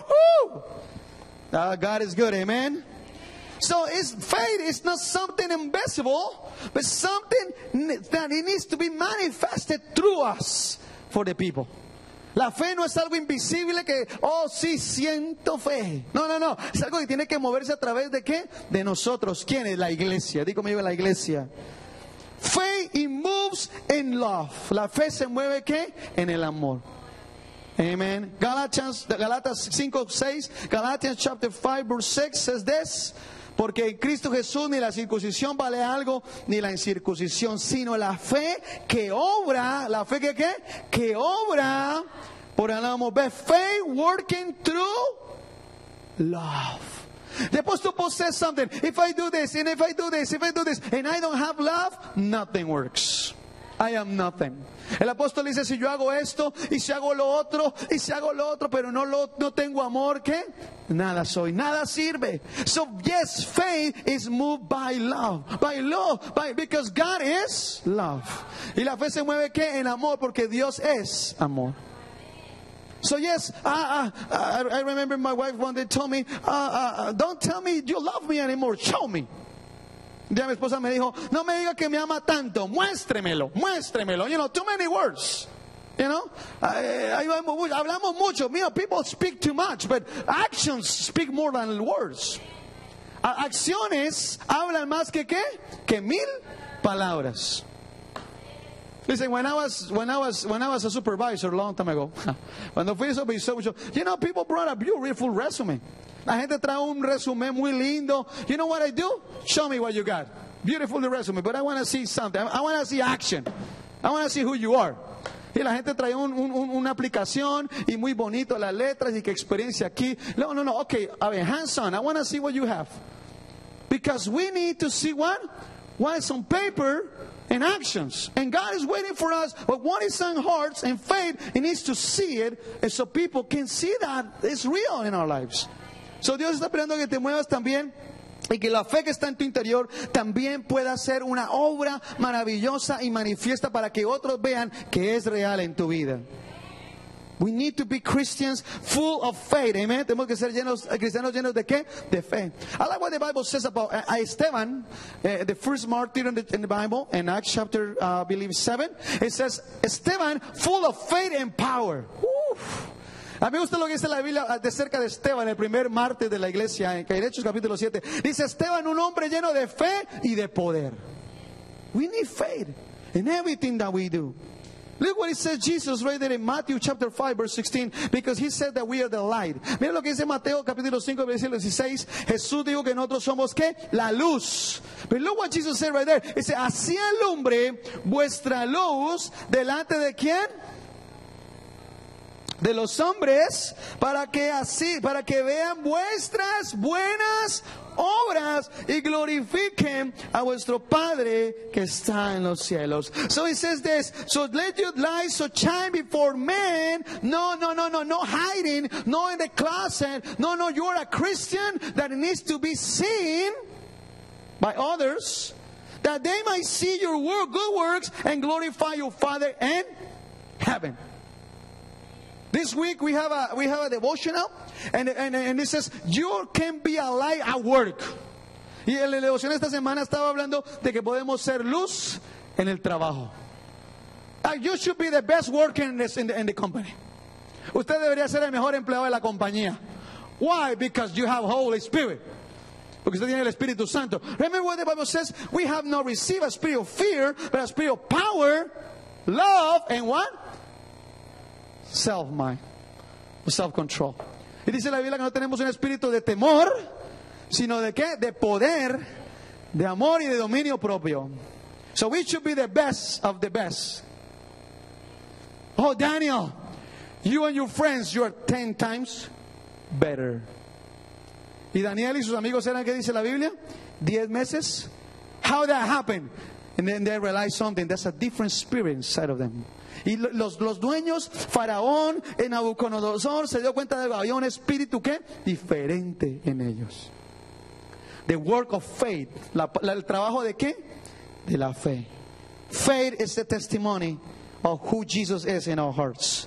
Woohoo! God is good, amen? So faith is not something invisible, but something that it needs to be manifested through us for the people. La fe no es algo invisible que, oh sí, siento fe. No, no, no. Es algo que tiene que moverse a través de ¿qué? De nosotros. ¿Quién es? La iglesia. Digo conmigo, la iglesia. Faith moves in love. La fe se mueve ¿qué? En el amor. Amen. Galatas 5:6. Galatians chapter 5 verse 6 says this. Porque en Cristo Jesús ni la circuncisión vale algo, ni la incircuncisión, sino la fe que obra. ¿La fe que qué? Que obra por el amor. But faith working through love. The Apostle Paul says something. If I do this, and if I do this, if I do this, and I don't have love, nothing works. I am nothing. El apóstol dice, si yo hago esto, y si hago lo otro, y si hago lo otro, pero no tengo amor, ¿qué? Nada soy, nada sirve. So yes, faith is moved by love. By love, because God is love. Y la fe se mueve, ¿qué? En amor, porque Dios es amor. So yes, I remember my wife one day told me, don't tell me you love me anymore, show me. Ya mi esposa me dijo, no me diga que me ama tanto, muéstremelo. You know, too many words. You know, hablamos mucho. You know, people speak too much, but actions speak more than words. Acciones hablan más que ¿qué? Que 1000 palabras. Listen, when I was a supervisor a long time ago, cuando fui supervisor, you know, people brought a beautiful resume. La gente trae un resumen muy lindo. You know what I do? Show me what you got. Beautiful resume, but I want to see something. I want to see action. I want to see who you are. Y la gente trae una aplicación y muy bonito las letras y qué experiencia aquí. No. Okay, a ver, hands on. I want to see what you have. Because we need to see what is on paper and actions. And God is waiting for us. But what is in hearts and faith, He needs to see it, and so people can see that it's real in our lives. So Dios está esperando que te muevas también y que la fe que está en tu interior también pueda ser una obra maravillosa y manifiesta para que otros vean que es real en tu vida. We need to be Christians full of faith. Amen. Tenemos que ser cristianos llenos de ¿qué? De fe. I like what the Bible says about Esteban, the first martyr in the Bible, in Acts chapter, I believe 7. It says, Esteban, full of faith and power. Uf. A mí me gusta lo que dice la Biblia de cerca de Esteban, el primer mártir de la iglesia, en Hechos capítulo 7. Dice Esteban, un hombre lleno de fe y de poder. We need faith in everything that we do. Look what it says Jesus right there in Matthew chapter 5 verse 16, because He said that we are the light. Mira lo que dice Mateo capítulo 5 versículo 16. Jesús dijo que nosotros somos ¿qué? La luz. But look what Jesus said right there. Dice, así alumbre vuestra luz delante de ¿quién? De los hombres, para que vean vuestras buenas obras y glorifiquen a vuestro Padre que está en los cielos. So He says this, so let your light so shine before men. No hiding, no in the closet. No, you're a Christian that needs to be seen by others, that they might see your good works and glorify your Father in heaven. This week we have a devotional, and it says you can be a light at work. Y en la devoción esta semana estaba hablando de que podemos ser luz en el trabajo. You should be the best worker in the company. Usted debería ser el mejor empleado de la compañía. Why? Because you have Holy Spirit. Porque usted tiene el Espíritu Santo. Remember what the Bible says? We have not received a spirit of fear, but a spirit of power, love, and what? Self-mind, self-control. Y dice la Biblia que no tenemos un espíritu de temor, sino de ¿qué? De poder, de amor y de dominio propio. So we should be the best of the best. Oh, Daniel, you and your friends, you are 10 times better. Y Daniel y sus amigos eran, ¿qué dice la Biblia? 10 meses. How that happened? And then they realized something. There's a different spirit inside of them. Y los dueños, Faraón, en Nabucodonosor, se dio cuenta de que había un espíritu ¿qué? Diferente en ellos. The work of faith. El trabajo de ¿qué? De la fe. Faith is the testimony of who Jesus is in our hearts.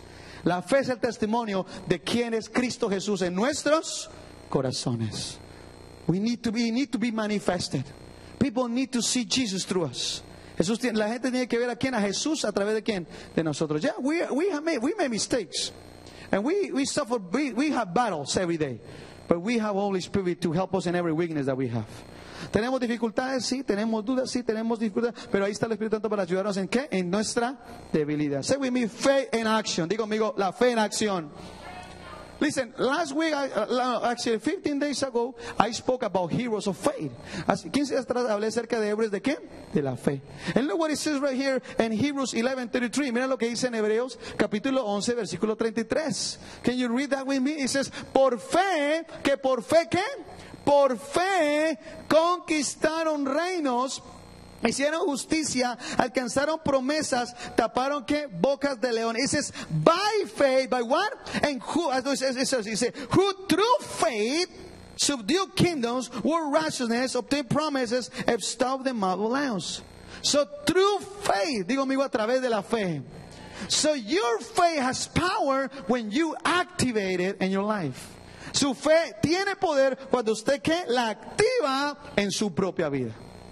La fe es el testimonio de quién es Cristo Jesús en nuestros corazones. We need to be manifested. People need to see Jesus through us. La gente tiene que ver a quién, a Jesús a través de quién, de nosotros. Yeah, we made mistakes, and we suffer. We have battles every day, but we have Holy Spirit to help us in every weakness that we have. Tenemos dificultades, sí, tenemos dudas, sí, tenemos dificultades, pero ahí está el Espíritu Santo para ayudarnos en qué, en nuestra debilidad. Say with me, faith in action. Digo conmigo, la fe en acción. Listen, last week, actually 15 days ago, I spoke about heroes of faith. Hace 15 días atrás hablé acerca de héroes de qué? De la fe. And look what it says right here in Hebrews 11:33. Mira lo que dice en Hebreos capítulo 11, versículo 33. Can you read that with me? It says, por fe, ¿qué? Por fe conquistaron reinos, hicieron justicia, alcanzaron promesas, taparon ¿qué? Bocas de león. It says, by faith, by what? And who, as it says, who through faith subdued kingdoms, were righteousness, obtained promises, stopped the mouth of lions. So through faith, digo amigo, a través de la fe. So your faith has power when you activate it in your life. Su fe tiene poder cuando usted ¿qué? La activa en su propia vida.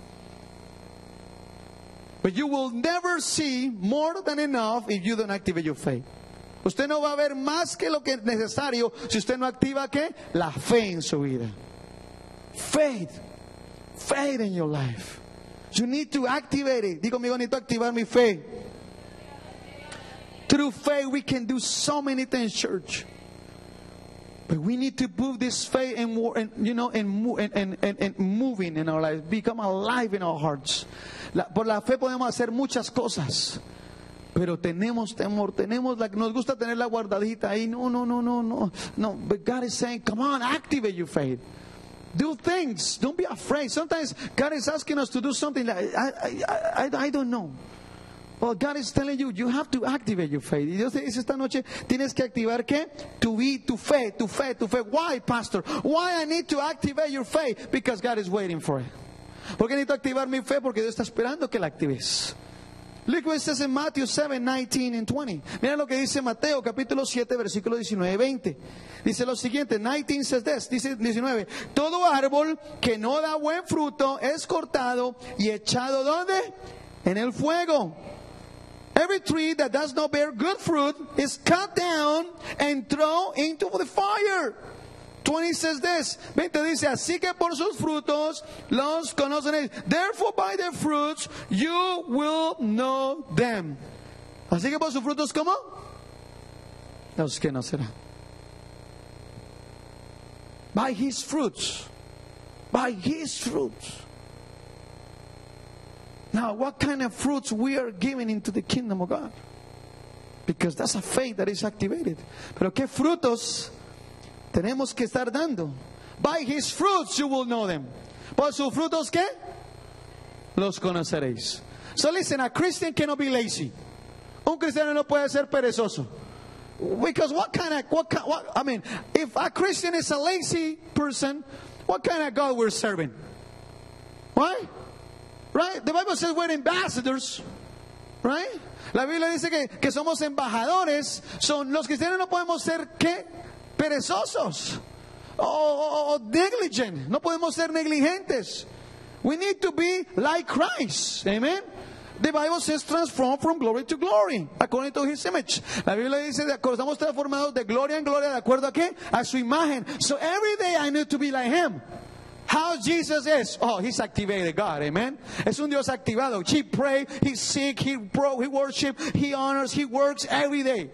But you will never see more than enough if you don't activate your faith. Usted no va a ver más que lo que es necesario si usted no activa ¿qué? La fe en su vida. Faith in your life. You need to activate it. Digo conmigo, necesito activar mi fe. Through faith we can do so many things, church. But we need to move this faith and moving in our lives, become alive in our hearts. Por la fe podemos hacer muchas cosas, pero tenemos temor, nos gusta tenerla guardadita ahí. No. But God is saying, come on, activate your faith. Do things. Don't be afraid. Sometimes God is asking us to do something like I don't know. Well, God is telling you, you have to activate your faith. Y Dios te dice esta noche, tienes que activar ¿qué? Tu fe. Why, pastor? Why I need to activate your faith? Because God is waiting for it. ¿Por qué necesito activar mi fe? Porque Dios está esperando que la actives. Look what it says in Matthew 7:19 and 20. Mira lo que dice Mateo capítulo 7 versículo 19 y 20. Dice lo siguiente, 19 says this, dice 19. Todo árbol que no da buen fruto es cortado y echado ¿dónde? En el fuego. Every tree that does not bear good fruit is cut down and thrown into the fire. 20 says this. 20 dice, así que por sus frutos los conoceréis. Therefore by their fruits you will know them. Así que por sus frutos, ¿cómo? Los conocerán. By his fruits. By his fruits. Now, what kind of fruits we are giving into the kingdom of God? Because that's a faith that is activated. Pero ¿qué frutos tenemos que estar dando? By his fruits you will know them. ¿Por sus frutos qué? Los conoceréis. So listen, a Christian cannot be lazy. Un cristiano no puede ser perezoso. Because if a Christian is a lazy person, what kind of God we're serving? Right? Right? The Bible says we're ambassadors. Right? La Biblia dice que somos embajadores. Los cristianos no podemos ser ¿qué? Perezosos o negligent. No podemos ser negligentes. We need to be like Christ. Amen. The Bible says transform from glory to glory according to his image. La Biblia dice estamos transformados de gloria en gloria de acuerdo a qué? A su imagen. So every day I need to be like him. How Jesus is? Oh, he's activated God, amen. Es un Dios activado. He prayed, he seek, he worship, he honors, he works every day.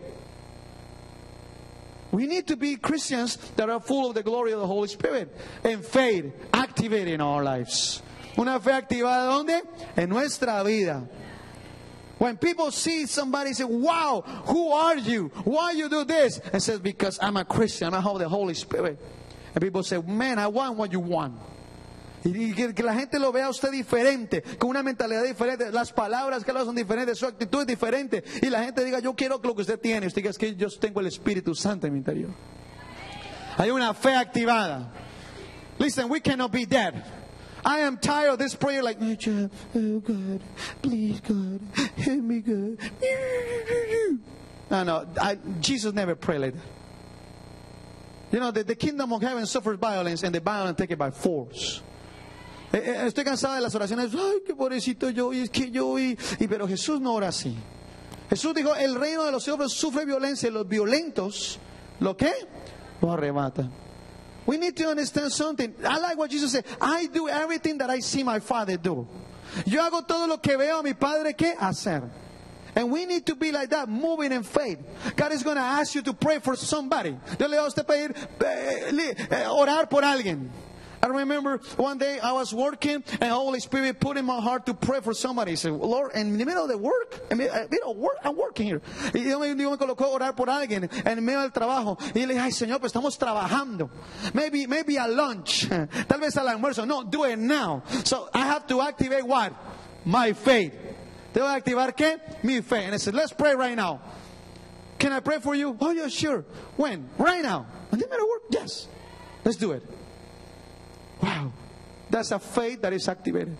We need to be Christians that are full of the glory of the Holy Spirit and faith activated in our lives. Una fe activada ¿dónde? En nuestra vida. When people see somebody say, wow, who are you? Why you do this? And says, because I'm a Christian, I have the Holy Spirit. And people say, man, I want what you want. Y que la gente lo vea a usted diferente, con una mentalidad diferente, las palabras que habla son diferentes, su actitud es diferente. Y la gente diga, yo quiero lo que usted tiene. Usted diga, es que yo tengo el Espíritu Santo en mi interior. Hay una fe activada. Listen, we cannot be dead. I am tired of this prayer like, oh God, please God, help me God. No, Jesus never prayed like that. You know, the kingdom of heaven suffers violence, and the violent take it by force. Estoy cansado de las oraciones. Ay, qué pobrecito yo, y es que yo, pero Jesús no ora así. Jesús dijo, el reino de los cielos sufre violencia, y los violentos, ¿lo qué? Lo arrebatan. We need to understand something. I like what Jesus said. I do everything that I see my Father do. Yo hago todo lo que veo a mi Padre ¿qué? Hacer. And we need to be like that, moving in faith. God is going to ask you to pray for somebody. Dios le va a usted pedir orar por alguien. I remember one day I was working and the Holy Spirit put in my heart to pray for somebody. He said, Lord, in the middle of the work, I'm working here. Y Dios me colocó a orar por alguien en medio del trabajo. Y le dije, ay Señor, pues estamos trabajando. Maybe a lunch. Tal vez al almuerzo. No, do it now. So I have to activate what? My faith. Tengo que activar ¿qué? Mi fe. And I said, let's pray right now. Can I pray for you? Oh, yeah, sure. When? Right now. And then work? Yes. Let's do it. Wow. That's a faith that is activated.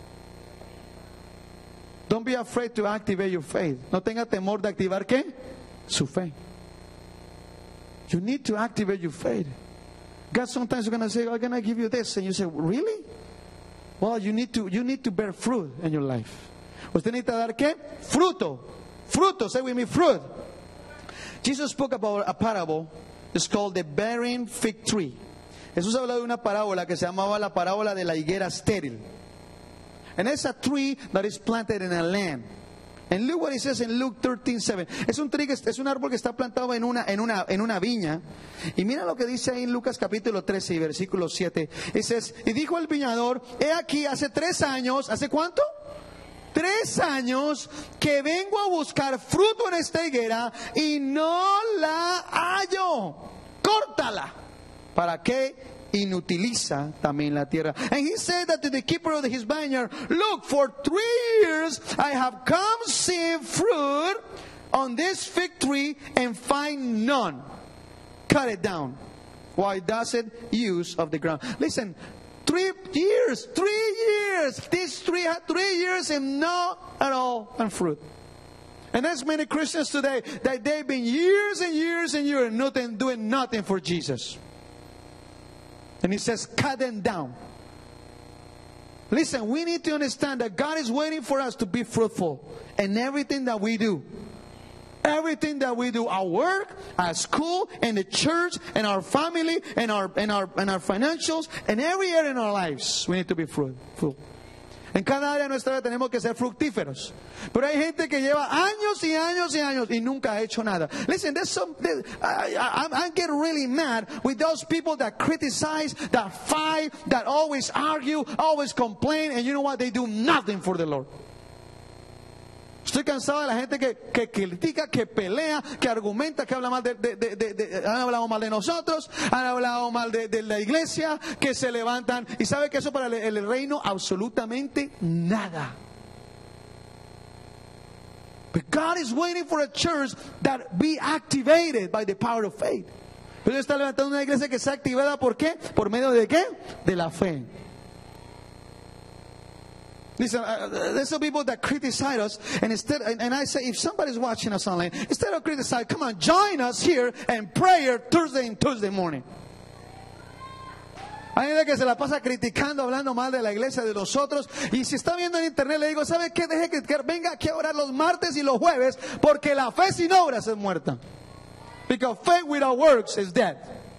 Don't be afraid to activate your faith. No tenga temor de activar ¿qué? Su fe. You need to activate your faith. God sometimes is going to say, I'm going to give you this. And you say, really? Well, you need to bear fruit in your life. Usted necesita dar ¿qué? Fruto. Fruto. Say with me, fruit. Jesus spoke about a parable. It's called the barren fig tree. Jesús habló de una parábola que se llamaba la parábola de la higuera estéril. And it's a tree that is planted in a land. And look what it says in Luke 13:7. Es un árbol que está plantado en una viña. Y mira lo que dice ahí en Lucas capítulo 13 y versículo 7. Dice, y dijo el viñador, he aquí hace 3 años, ¿hace cuánto? 3 años que vengo a buscar fruto en esta higuera y no la hallo. Córtala. ¿Para qué? Inutiliza también la tierra. And he said that to the keeper of his vineyard, look, for 3 years I have come seeing fruit on this fig tree and find none. Cut it down. Why does it use of the ground? Listen, 3 years. This tree had 3 years and not at all on fruit. And there's many Christians today that they've been years and years and years doing nothing for Jesus. And he says, cut them down. Listen, we need to understand that God is waiting for us to be fruitful in everything that we do. Everything that we do, our work, our school, and the church, and our family, and our financials, and every area in our lives, we need to be fruitful. En cada área de nuestra vida tenemos que ser fructíferos. Pero hay gente que lleva años y años y años y nunca ha hecho nada. Listen, I get really mad with those people that criticize, that fight, that always argue, always complain, and you know what? They do nothing for the Lord. Estoy cansado de la gente que critica, que pelea, que argumenta, que habla mal han hablado mal de nosotros, han hablado mal de la iglesia, que se levantan y sabe que eso para el reino absolutamente nada. But God is waiting for a church that be activated by the power of faith. Pero Dios está levantando una iglesia que sea activada ¿por qué? ¿Por medio de qué? De la fe. Listen, there's some people that criticize us, and I say, if somebody's watching us online, instead of criticizing, come on, join us here and prayer Thursday and Tuesday morning. Hay gente que se la pasa criticando, hablando mal de la iglesia, de nosotros, y si está viendo en internet le digo, ¿sabe qué? Deje criticar, venga aquí a orar los martes y los jueves, porque la fe sin obras es muerta. Because faith without works is dead.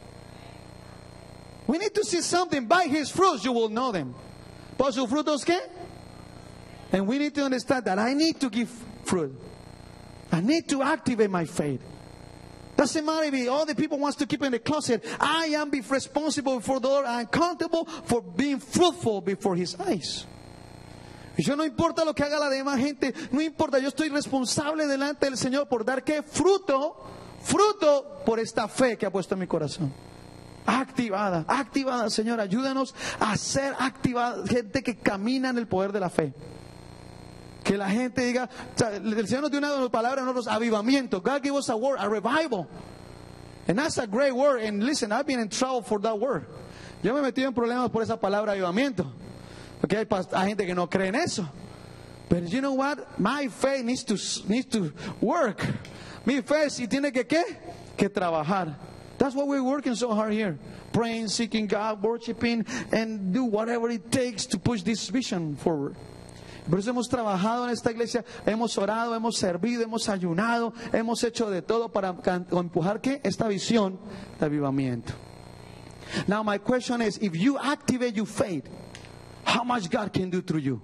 We need to see something. By his fruits you will know them. ¿Por sus frutos qué? And we need to understand that I need to give fruit. I need to activate my faith. Doesn't matter if all the people wants to keep in the closet. I am responsible before the Lord. I am accountable for being fruitful before His eyes. Yo no importa lo que haga la demás gente. No importa. Yo estoy responsable delante del Señor por dar ¿qué? Fruto por esta fe que ha puesto en mi corazón. Activada, Señor, ayúdanos a ser activada, gente que camina en el poder de la fe. Que la gente diga, el Señor nos dio una palabra a nosotros, avivamiento. God gave us a word, a revival. And that's a great word. And listen, I've been in trouble for that word. Yo me he metido en problemas por esa palabra avivamiento. Porque hay gente que no cree en eso. But you know what? My faith needs to work. Mi fe sí tiene que ¿qué? Que trabajar. That's why we're working so hard here. Praying, seeking God, worshiping, and do whatever it takes to push this vision forward. Por eso hemos trabajado en esta iglesia, hemos orado, hemos servido, hemos ayunado, hemos hecho de todo para empujar ¿qué? Esta visión de avivamiento. Now my question is, if you activate your faith, how much God can do through you?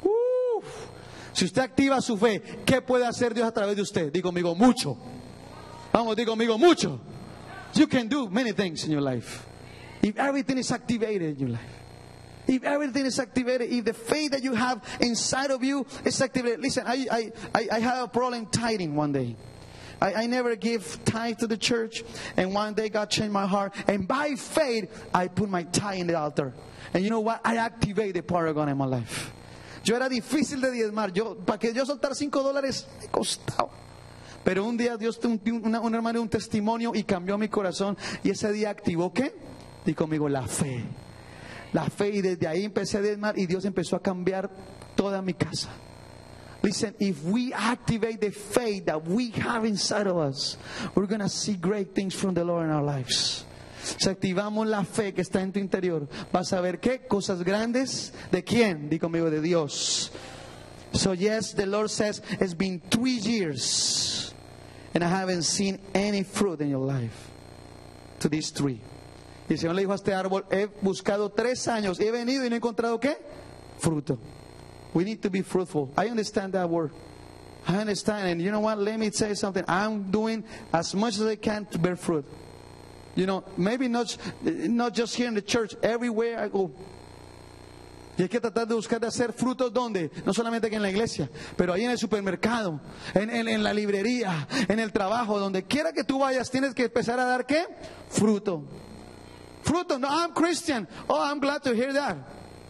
Si usted activa su fe, ¿qué puede hacer Dios a través de usted? Digo conmigo, mucho. Vamos, digo conmigo, mucho. You can do many things in your life. If everything is activated in your life. If everything is activated, if the faith that you have inside of you is activated. Listen, I had a problem tithing one day. I never give tithe to the church. And one day God changed my heart. And by faith, I put my tithe in the altar. And you know what? I activated the power of God in my life. Yo era difícil de diezmar. Para que yo soltara $5 me costaba. Pero un día Dios tuvo un hermano, un testimonio y cambió mi corazón. Y ese día activó ¿qué? Y conmigo la fe. La fe, y desde ahí empecé a diezmar y Dios empezó a cambiar toda mi casa. Listen, if we activate the faith that we have inside of us, we're going to see great things from the Lord in our lives. Si activamos la fe que está en tu interior, vas a ver ¿qué? Cosas grandes. ¿De quién? Di conmigo, de Dios. So yes, the Lord says, it's been 3 years and I haven't seen any fruit in your life. To these 3. Y el Señor le dijo a este árbol, he buscado 3 años, he venido y no he encontrado ¿qué? Fruto. We need to be fruitful. I understand that word. I understand. And you know what? Let me say something. I'm doing as much as I can to bear fruit. You know, maybe not just here in the church, everywhere I go. Y hay que tratar de buscar de hacer frutos donde, no solamente aquí en la iglesia, pero ahí en el supermercado, en la librería, en el trabajo, donde quiera que tú vayas, tienes que empezar a dar ¿qué? Fruto. Fruto. No, I'm Christian. Oh, I'm glad to hear that.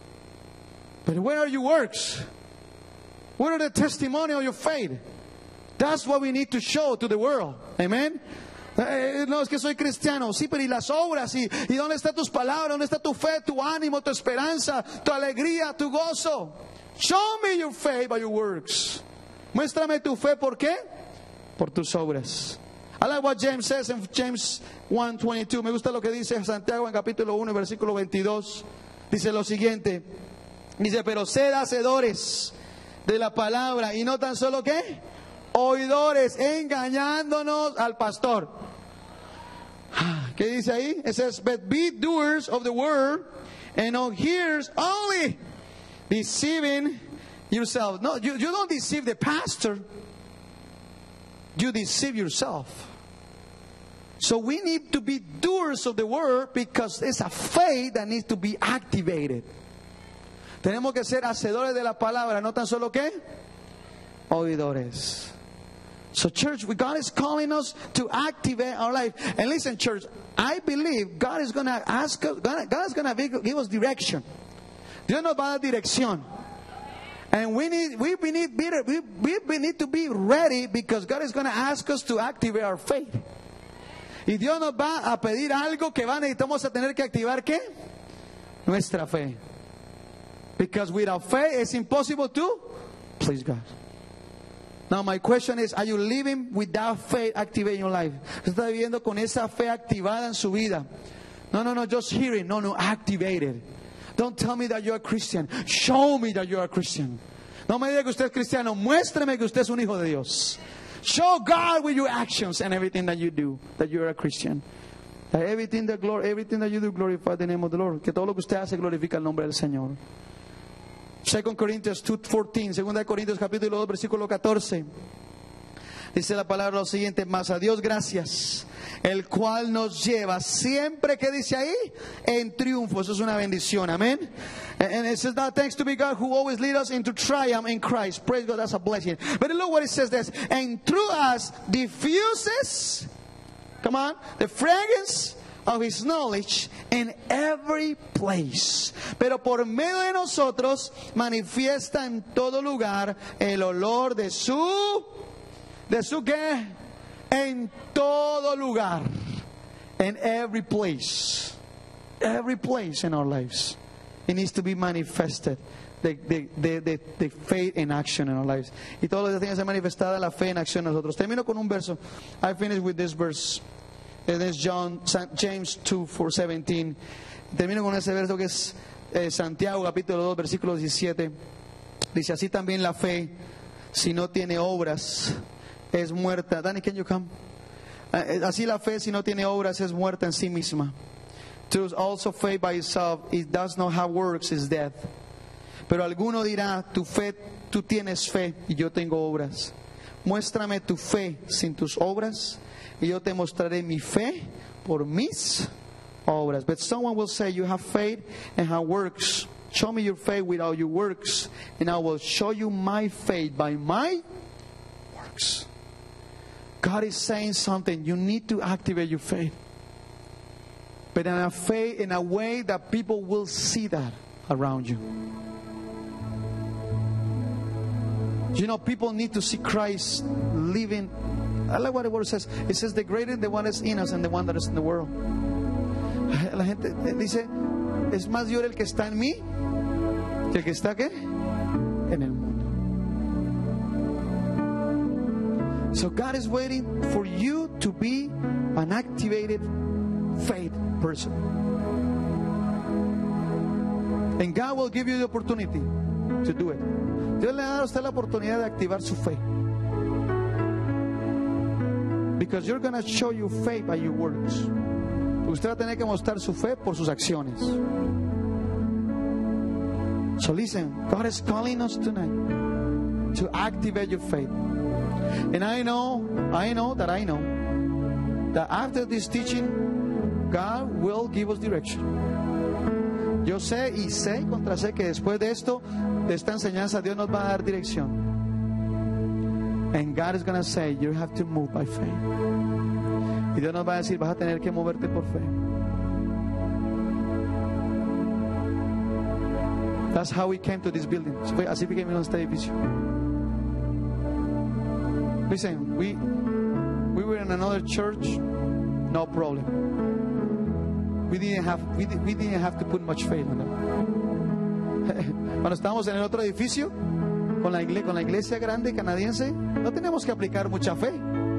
But where are your works? Where are the testimony of your faith? That's what we need to show to the world. Amen. No, es que soy cristiano. Sí, pero ¿y las obras? ¿Y dónde están tus palabras? ¿Dónde está tu fe, tu ánimo, tu esperanza, tu alegría, tu gozo? Show me your faith by your works. Muéstrame tu fe, ¿por qué? Por tus obras. I like what James says in James 1:22. Me gusta lo que dice Santiago en capítulo 1, versículo 22. Dice lo siguiente. Dice, pero sed hacedores de la palabra y no tan solo ¿qué? Oidores, engañándonos al pastor. ¿Qué dice ahí? It says, but be doers of the word and not hearers only, deceiving yourself. No, you don't deceive the pastor. You deceive yourself. So we need to be doers of the word because it's a faith that needs to be activated. Tenemos que ser hacedores de la palabra, no tan solo ¿qué? Oidores. So church, God is calling us to activate our life. And listen, church, I believe God is going to ask us, God is going to give us direction. Dios nos va a dar dirección. And we need to be ready because God is going to ask us to activate our faith. Y Dios nos va a pedir algo que necesitamos a tener que activar ¿qué? Nuestra fe. Because without faith it's impossible to please God. Now my question is, are you living without faith activating your life? ¿Está viviendo con esa fe activada en su vida? No, just hearing. No, activated. Don't tell me that you're a Christian. Show me that you're a Christian. No me diga que usted es cristiano. Muéstrame que usted es un hijo de Dios. Show God with your actions and everything that you do that you're a Christian. That everything that you do glorify the name of the Lord. Que todo lo que usted hace glorifica el nombre del Señor. 2 Corinthians 2:14, 2 Corintios capítulo 2 versículo 14. Dice la palabra lo siguiente: mas a Dios gracias, el cual nos lleva siempre, ¿qué dice ahí? En triunfo. Eso es una bendición, amén. And it says that thanks to be God who always lead us into triumph in Christ. Praise God, that's a blessing. But look what it says this: and through us diffuses, come on, the fragrance of His knowledge in every place. Pero por medio de nosotros manifiesta en todo lugar el olor de su ¿qué? En todo lugar. In every place. Every place in our lives. It needs to be manifested de faith in action in our lives. Y todos los días tiene que ser manifestada la fe en acción en nosotros. Termino con un verso. I finish with this verse. It is James 2:17. Termino con ese verso que es Santiago capítulo 2 versículo 17. Dice, así también la fe, si no tiene obras, es muerta. Danny, can you come? Así la fe, si no tiene obras, es muerta en sí misma. Thus also faith by itself, it does not have works, is death. Pero alguno dirá, tú tienes fe y yo tengo obras. Muéstrame tu fe sin tus obras y yo te mostraré mi fe por mis obras. But someone will say, you have faith and have works. Show me your faith without your works, and I will show you my faith by my works. God is saying something. You need to activate your faith. But in a way that people will see that around you. You know, people need to see Christ living. I like what the word says. It says, the greater the one is in us and the one that is in the world. La gente dice, es más Dios el que está en mí que el que está ¿qué? En el mundo. So God is waiting for you to be an activated faith person. And God will give you the opportunity to do it. Dios le da a usted la oportunidad de activar su fe. Because you're going to show your faith by your works. Usted va a tener que mostrar su fe por sus acciones. So listen, God is calling us tonight to activate your faith. And I know that after this teaching, God will give us direction. Yo sé y contra sé que después de esto, de esta enseñanza, Dios nos va a dar dirección. And God is going to say, you have to move by faith. Y Dios nos va a decir, vas a tener que moverte por fe. That's how we came to this building. Así vinimos a este edificio. Listen, we were in another church, no problem. We didn't have to put much faith in them. Cuando estábamos en el otro edificio, con la iglesia grande canadiense, no tenemos que aplicar mucha fe.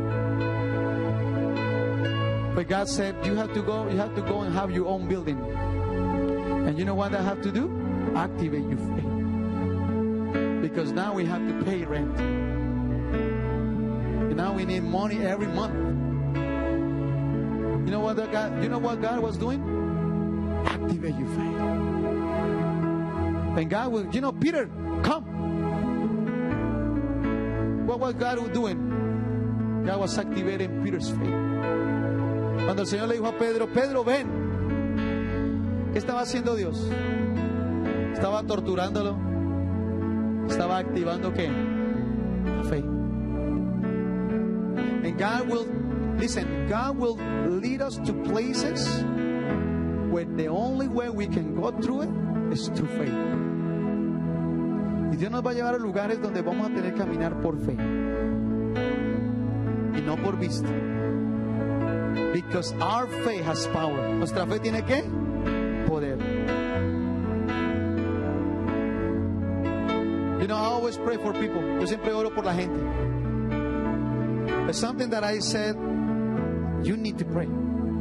But God said, you have to go and have your own building. And you know what I have to do? Activate your faith. Because now we have to pay rent. And now we need money every month. You know what God was doing? Activate your faith. And God will, Peter, come. What was God doing? God was activating Peter's faith. Cuando el Señor le dijo a Pedro, Pedro, ven. ¿Qué estaba haciendo Dios? Estaba torturándolo. Estaba activando ¿qué? La fe. And God will lead us to places where the only way we can go through it is through faith. Y Dios nos va a llevar a lugares donde vamos a tener que caminar por fe y no por vista. Because our faith has power. Nuestra fe tiene ¿qué? Poder. You know, I always pray for people. Yo siempre oro por la gente. There's something that I said, you need to pray.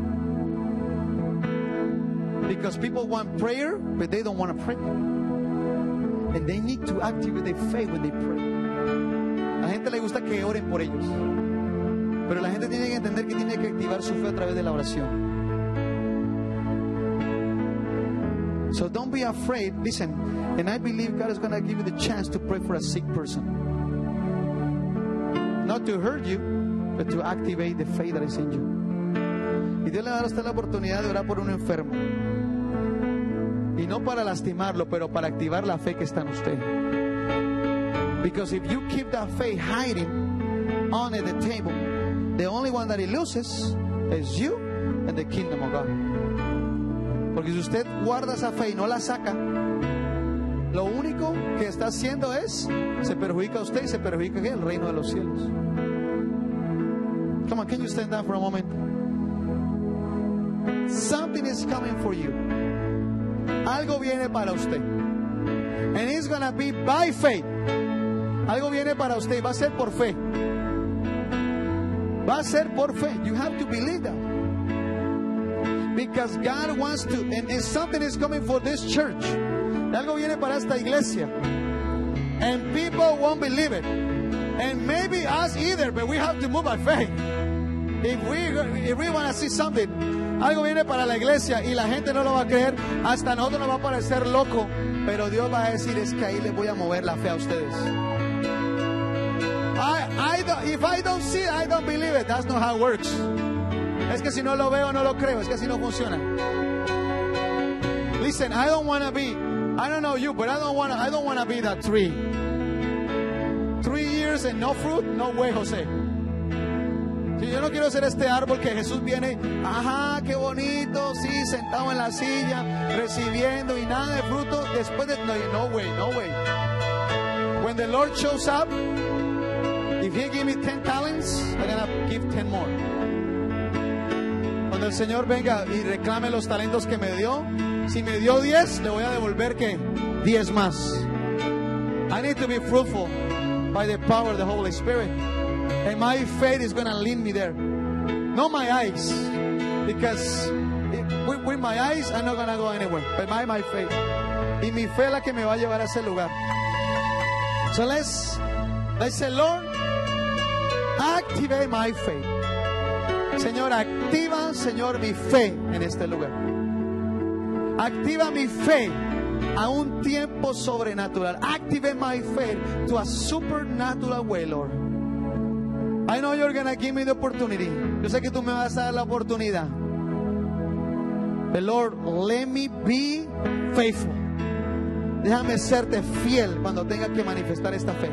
Because people want prayer, but they don't want to pray. And they need to activate their faith when they pray. A la gente le gusta que oren por ellos. Pero la gente tiene que entender que tiene que activar su fe a través de la oración. So don't be afraid. Listen, and I believe God is going to give you the chance to pray for a sick person. Not to hurt you, but to activate the faith that is in you. Y Dios le da a usted la oportunidad de orar por un enfermo. Y no para lastimarlo, pero para activar la fe que está en usted. Because if you keep that faith hiding under the table, the only one that it loses is you and the kingdom of God. Porque si usted guarda esa fe y no la saca, lo único que está haciendo es se perjudica a usted y se perjudica el reino de los cielos. Come on, can you stand down for a moment? Something is coming for you. Algo viene para usted. And it's going to be by faith. Algo viene para usted y va a ser por fe. Va a ser por fe. You have to believe that. Because God wants to, and something is coming for this church. Algo viene para esta iglesia. And people won't believe it. And maybe us either, but we have to move by faith. If we want to see something, algo viene para la iglesia y la gente no lo va a creer, hasta a nosotros nos va a parecer loco, pero Dios va a decir, es que ahí les voy a mover la fe a ustedes. If I don't see it, I don't believe it. That's not how it works. Es que si no lo veo, no lo creo. Es que así no funciona. Listen, I don't want to be, I don't know you, but I don't want to be that tree. 3 years and no fruit? No way, José. Si yo no quiero ser este árbol que Jesús viene, ajá, qué bonito, sí, sentado en la silla, recibiendo y nada de fruto, después de, no way. When the Lord shows up, if He give me 10 talents, I'm gonna give 10 more. Cuando el Señor venga y reclame los talentos que me dio, si me dio 10, le voy a devolver, ¿qué? 10 más. I need to be fruitful by the power of the Holy Spirit. And my faith is going to lead me there. Not my eyes. Because with my eyes, I'm not going to go anywhere. But my faith. Y mi fe es la que me va a llevar a ese lugar. So let's say, Lord, activate my faith. Señor, activa, Señor, mi fe en este lugar. Activa mi fe a un tiempo sobrenatural. Activate my faith to a supernatural way, Lord. I know you're going to give me the opportunity. Yo sé que tú me vas a dar la oportunidad. But Lord, let me be faithful. Déjame serte fiel cuando tenga que manifestar esta fe.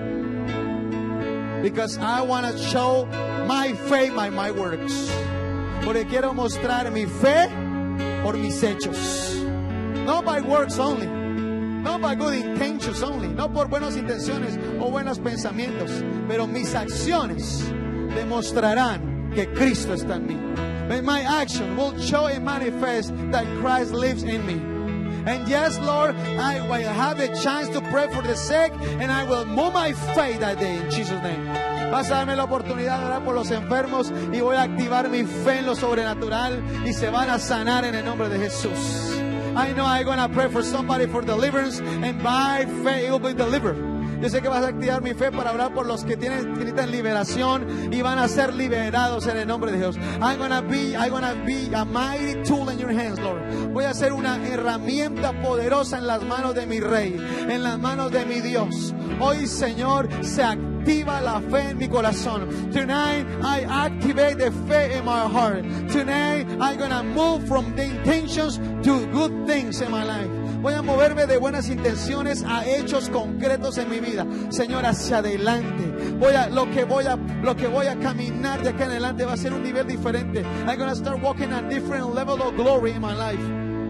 Because I want to show my faith by my works. Porque quiero mostrar mi fe por mis hechos. Not by works only. Not by good intentions only. No por buenas intenciones o buenos pensamientos. Pero mis acciones demostrarán que Cristo está en mí. But my action will show and manifest that Christ lives in me. And yes, Lord, I will have the chance to pray for the sick, and I will move my faith that day in Jesus' name. Vas a darme la oportunidad de orar por los enfermos y voy a activar mi fe en lo sobrenatural y se van a sanar en el nombre de Jesús. I know I'm going to pray for somebody for deliverance, and by faith it will be delivered. Yo sé que vas a activar mi fe para orar por los que necesitan liberación y van a ser liberados en el nombre de Dios. I'm gonna be a mighty tool in your hands, Lord. Voy a ser una herramienta poderosa en las manos de mi Rey, en las manos de mi Dios. Hoy, Señor, se activa la fe en mi corazón. Tonight, I activate the faith in my heart. Tonight, I'm gonna move from the intentions to good things in my life. Voy a moverme de buenas intenciones a hechos concretos en mi vida. Señor, hacia adelante. Lo que voy a caminar de acá en adelante va a ser un nivel diferente. I'm going to start walking a different level of glory in my life.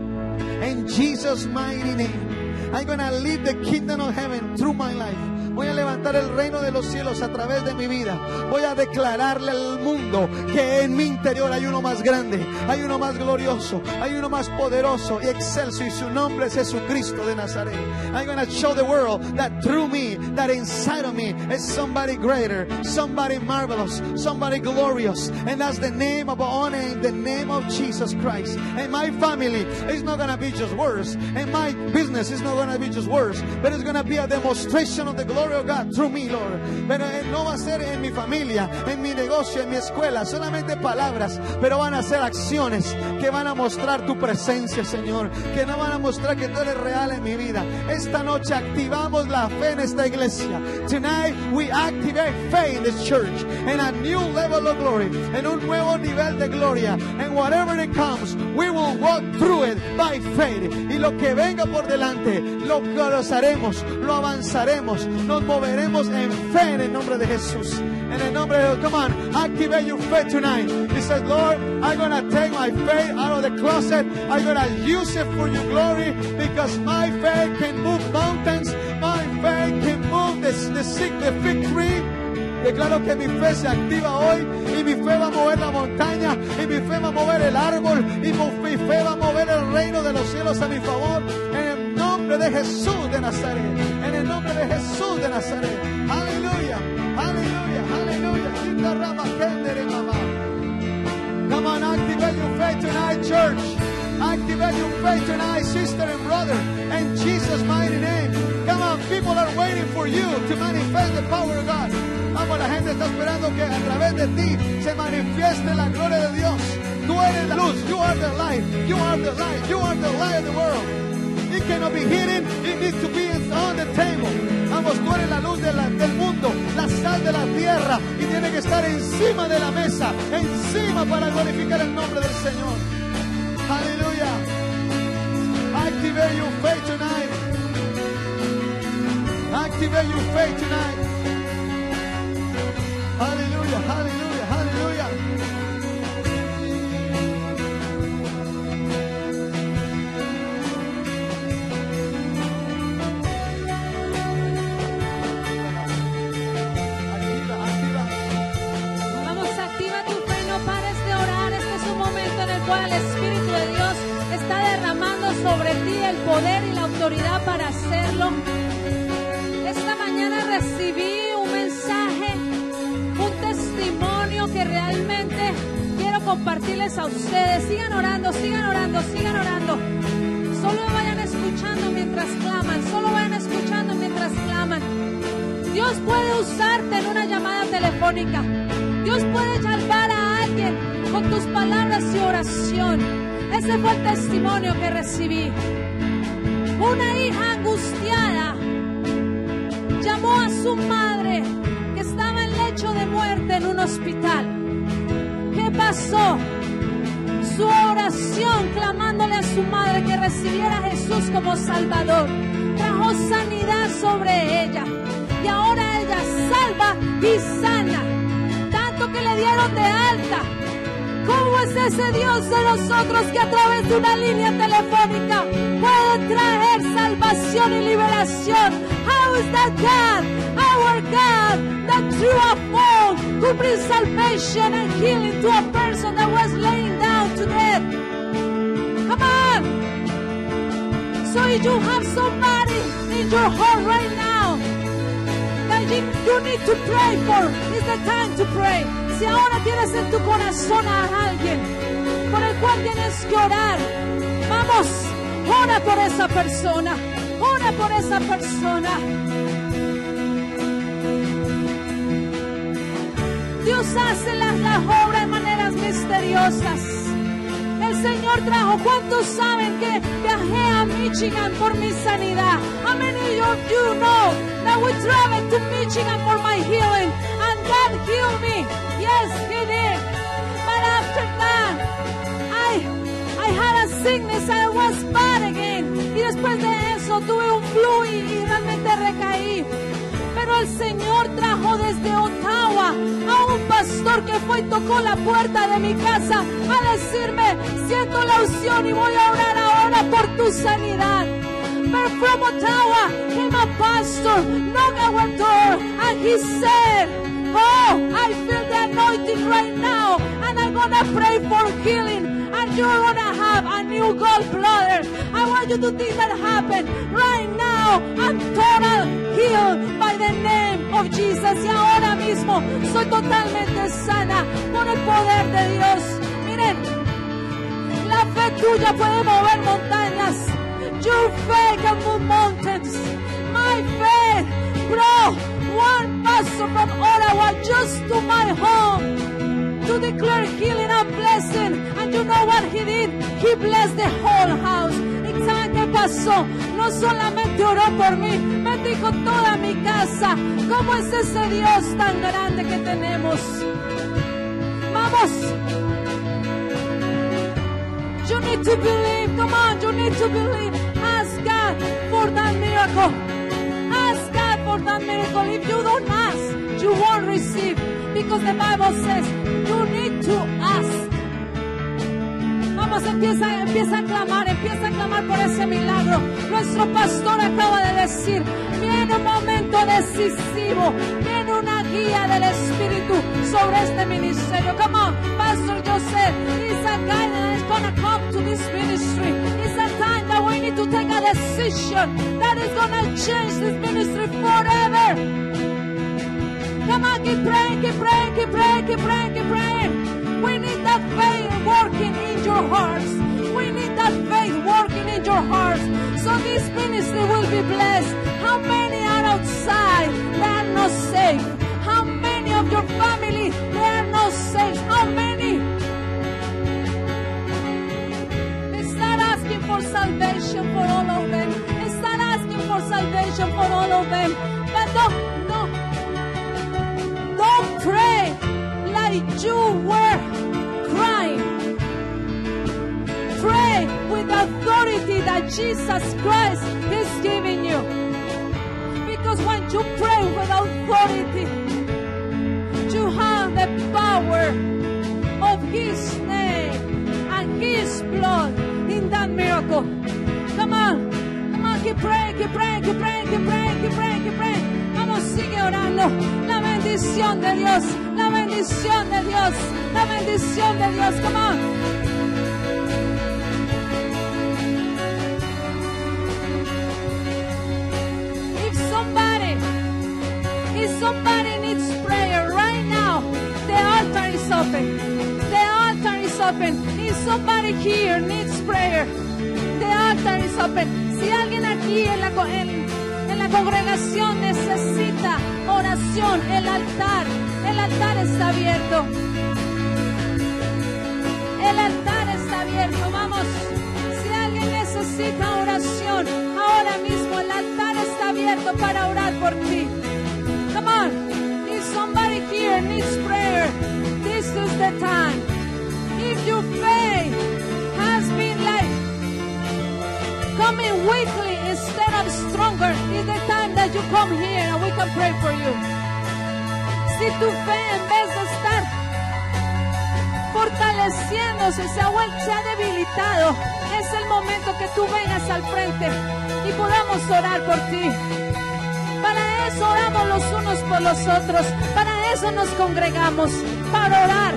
In Jesus' mighty name. I'm going to lead the kingdom of heaven through my life. Voy a levantar el reino de los cielos a través de mi vida. Voy a declararle al mundo que en mi interior hay uno más grande, hay uno más glorioso, hay uno más poderoso y excelso, y su nombre es Jesucristo de Nazaret. I'm going to show the world that through me, that inside of me is somebody greater, somebody marvelous, somebody glorious. And that's the name of honor in the name of Jesus Christ. And my family is not going to be just words. And my business is not going to be just words. But it's going to be a demonstration of the glory of God through me, Lord. Pero no va a ser en mi familia, en mi negocio, en mi escuela, solamente palabras, pero van a ser acciones que van a mostrar tu presencia, Señor, que no van a mostrar que tú eres real en mi vida. Esta noche activamos la fe en esta iglesia. Tonight we activate faith in this church in a new level of glory, en un nuevo nivel de gloria. And whatever it comes, we will walk through it by faith. Y lo que venga por delante, lo haremos, lo avanzaremos, nos moveremos en fe en el nombre de Jesús. En el nombre de Dios. Come on, activate your faith tonight. He says, Lord, I'm going to take my faith out of the closet. I'm going to use it for your glory, because my faith can move mountains. My faith can move the sick, the fig tree. Declaro que mi fe se activa hoy, y mi fe va a mover la montaña, y mi fe va a mover el árbol, y mi fe va a mover el reino de los cielos a mi favor. En el nombre nombre de Jesús de Nazaret. En el nombre de Jesús de Nazaret. Aleluya, aleluya, aleluya. Come on, activate your faith tonight, church. Activate your faith tonight, sister and brother. In Jesus' mighty name. Come on, people are waiting for you to manifest the power of God. Vamos, la gente está esperando que a través de ti se manifieste la gloria de Dios. Tú eres la luz. You are the light. You are the light. You are the light of the world. It cannot be hidden. It needs to be on the table. Vamos, tú eres la luz del mundo, la sal de la tierra, y tiene que estar encima de la mesa, encima, para glorificar el nombre del Señor. Aleluya. Activate your faith tonight. Activate your faith tonight. Aleluya, aleluya, aleluya. El Espíritu de Dios está derramando sobre ti el poder y la autoridad para hacerlo. Esta mañana recibí un mensaje, un testimonio que realmente quiero compartirles a ustedes. Sigan orando, sigan orando, sigan orando. Solo vayan escuchando mientras claman, solo vayan escuchando mientras claman. Dios puede usarte en una llamada telefónica. Dios puede salvar a alguien con tus palabras y oración. Ese fue el testimonio que recibí. Una hija angustiada llamó a su madre que estaba en lecho de muerte en un hospital. ¿Qué pasó? Su oración clamándole a su madre que recibiera a Jesús como Salvador trajo sanidad sobre ella, y ahora ella salva y sana, tanto que le dieron de alta. ¿Cómo es ese Dios de nosotros que a través de una línea telefónica puede traer salvación y liberación? How is that God, our God, that through a phone could bring salvation and healing to a person that was laying down to death? Come on! So if you have somebody in your heart right now that you need to pray for, it's the time to pray. Si ahora tienes en tu corazón a alguien por el cual tienes que orar, vamos, ora por esa persona, ora por esa persona. Dios hace la obra de maneras misteriosas. El Señor trajo, ¿cuántos saben que viajé a Michigan por mi sanidad? How many of you know that we traveled to Michigan for my healing and God healed me? Yes, He did. But after that, I had a sickness, I was bad again. Y después de eso tuve un flu y realmente recaí. Pero el Señor trajo desde Ottawa a un pastor que fue y tocó la puerta de mi casa a decirme, siento la unción y voy a orar ahora por tu sanidad. But from Ottawa came a pastor, knocked at our door, and he said, oh, I feel the anointing right now, and I'm gonna pray for healing, and you're gonna have a new gallbladder. I want you to think that happened right now. I'm total healed by the name of Jesus. Y ahora mismo soy totalmente sana por el poder de Dios. Miren, la fe tuya puede mover montañas. Your faith can move mountains. My faith brought one pastor from Ottawa just to my home to declare healing and blessing. And you know what he did? He blessed the whole house. ¿Y saben qué pasó? No solamente oró por mí, bendijo toda mi casa. ¿Cómo es ese Dios tan grande que tenemos? Vamos. You need to believe. Come on, you need to believe. Ask God for that miracle. Ask God for that miracle. If you don't ask, you won't receive. Because the Bible says you need to ask. Vamos, empieza a clamar por ese milagro. Nuestro pastor acaba de decir, viene un momento decisivo, viene una guía del Espíritu sobre este ministerio. Come on, Pastor Joseph, it's a guy that is going to come to this ministry. It's a time that we need to take a decision that is going to change this ministry forever. Come on, keep praying, keep praying, keep praying, keep praying, keep praying. We need that faith working in your hearts. We need that faith working in your hearts. So this ministry will be blessed. How many are outside that are not safe? How many of your family they are not safe? How many? It's not asking for salvation for all of them. It's not asking for salvation for all of them. But don't pray like you were crying. Pray with the authority that Jesus Christ is giving you. Because when you pray with authority, you have the power of His name and His blood in that miracle. Come on, keep praying, keep praying, keep praying, keep praying, keep praying, keep praying. Vamos, sigue orando. La bendición de Dios, la bendición de Dios, la bendición de Dios. Come on. If somebody needs prayer right now, the altar is open. The altar is open. If somebody here needs prayer, the altar is open. Si alguien aquí en la congregación necesita oración, el altar está abierto. El altar está abierto. Vamos. Si alguien necesita oración, ahora mismo el altar está abierto para orar por ti. Come on, if somebody here needs prayer, this is the time. If your faith has been like coming weakly instead of stronger, it's the time that you come here and we can pray for you. Si tu fe en vez de estar fortaleciéndose, se ha debilitado, es el momento que tú vengas al frente y podamos orar por ti. Para eso oramos los unos por los otros. Para eso nos congregamos. Para orar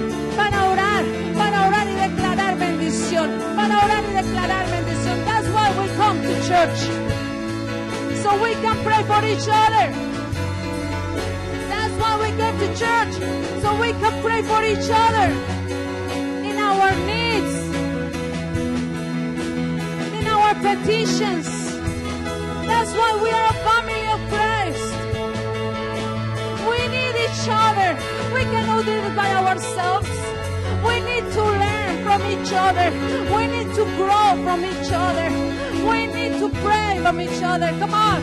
y declarar bendición. Para orar y declarar bendición. That's why we come to church. So we can pray for each other. That's why we come to church. So we can pray for each other. In our needs. In our petitions. That's why we are a family of Christ. We need each other. We cannot do it by ourselves. We need to learn from each other. We need to grow from each other. We need to pray from each other. Come on.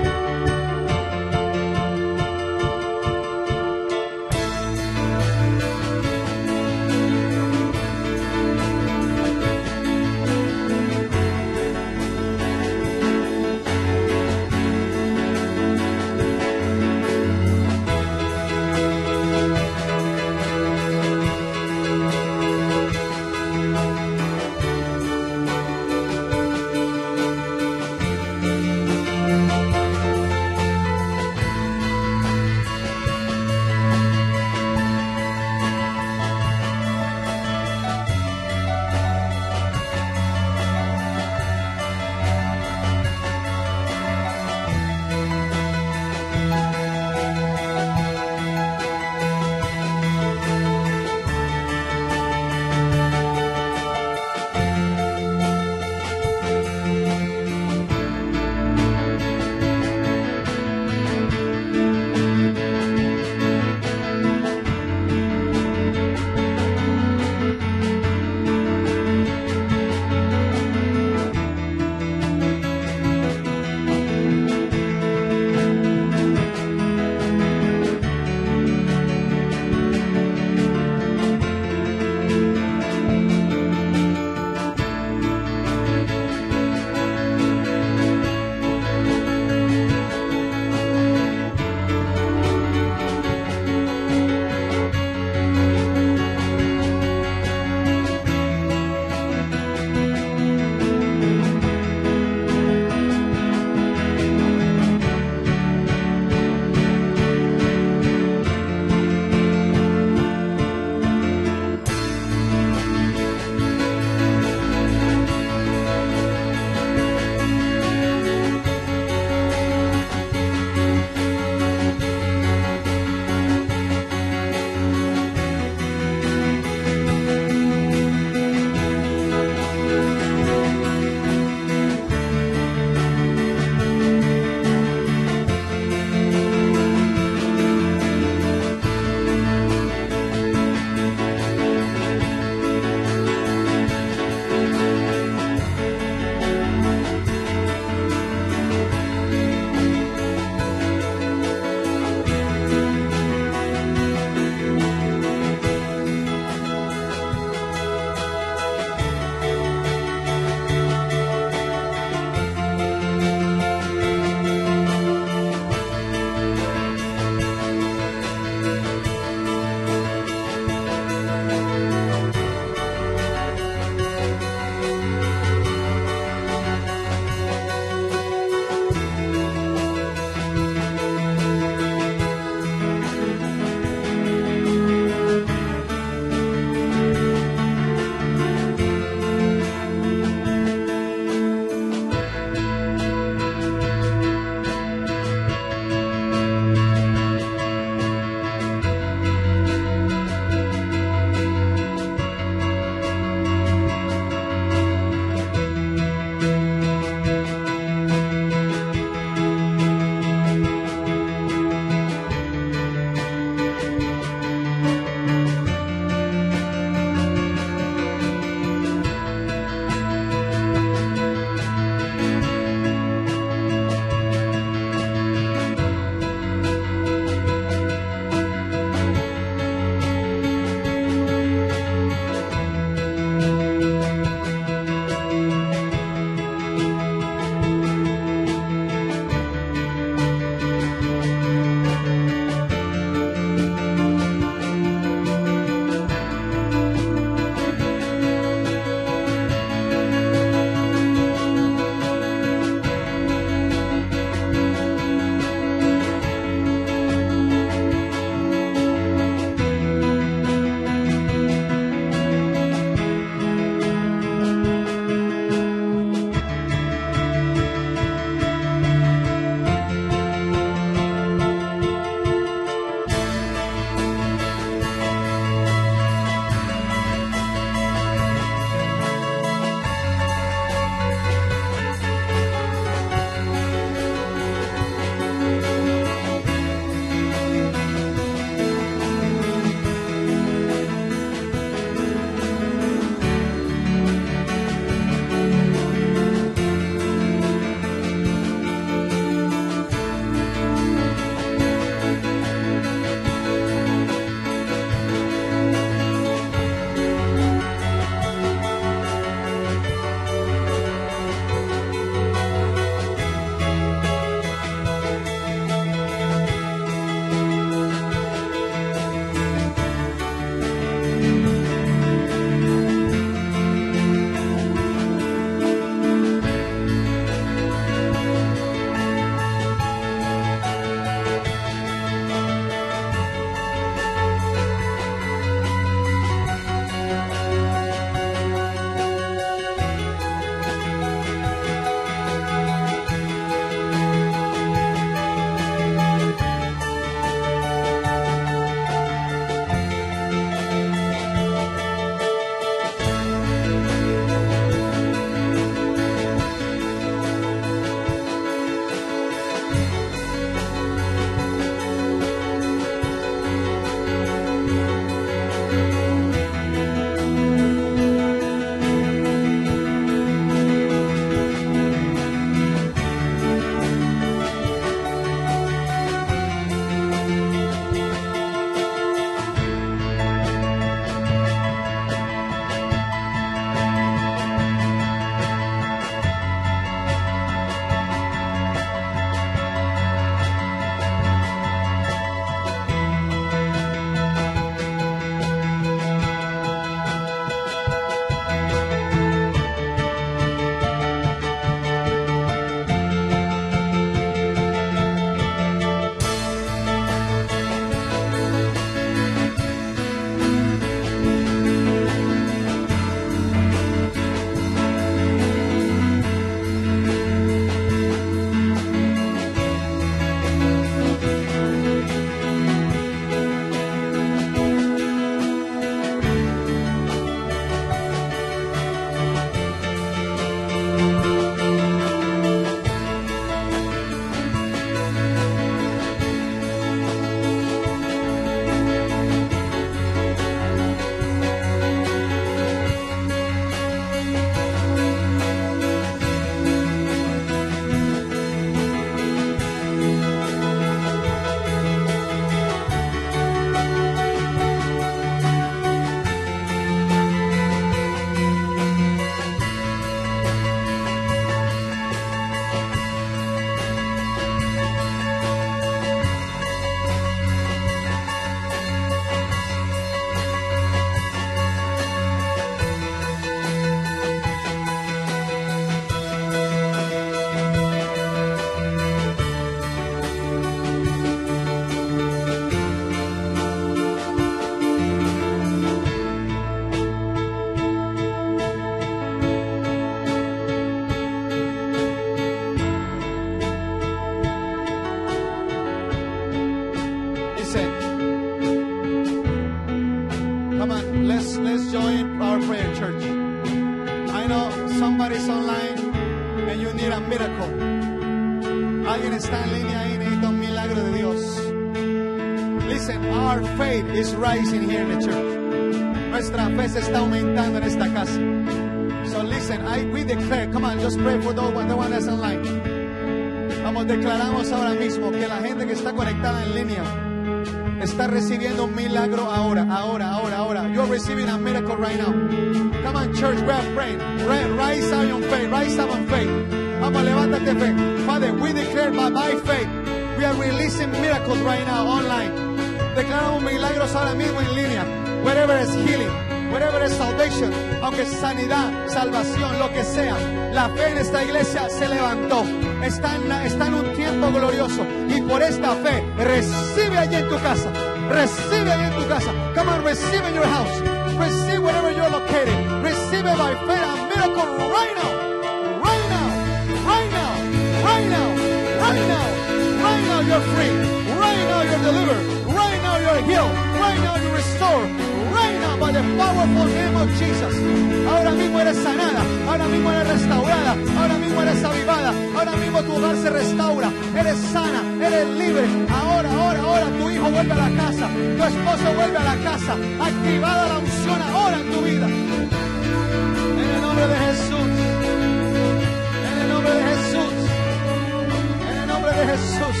let's join our prayer, church. I know somebody's online and you need a miracle. Alguien está en línea y necesita un milagro de Dios. Listen, our faith is rising here in the church. Nuestra fe se está aumentando en esta casa. So listen, we declare, come on, just pray for the one that's online. Vamos, declaramos ahora mismo que la gente que está conectada en línea está recibiendo un milagro ahora. You're receiving a miracle right now. Come on, church, we are praying. Rise up in faith, rise up in faith. Vamos, levántate fe. Father, we declare by faith, we are releasing miracles right now online. Declaramos milagros ahora mismo en línea. Wherever is healing, wherever is salvation, aunque sanidad, salvación, lo que sea, la fe en esta iglesia se levantó. Está en un tiempo glorioso. Y por esta fe, recibe allí en tu casa. Recibe allí en tu casa. Come on, receive in your house. Receive wherever you're located. Receive it by faith. A miracle right now. Right now. Right now. Right now. Right now. Right now you're free. Right now you're delivered. Right now you're healed. Right now you're restored. Right now by the powerful name of Jesus. Ahora mismo eres sanada. Ahora mismo eres restaurada. Ahora mismo eres avivada. Ahora mismo tu hogar se restaura. Eres sana. Eres libre. Ahora tu hijo vuelve a la casa. Tu esposo vuelve a la casa. Activada la unción ahora en tu vida. En el nombre de Jesús. En el nombre de Jesús. En el nombre de Jesús.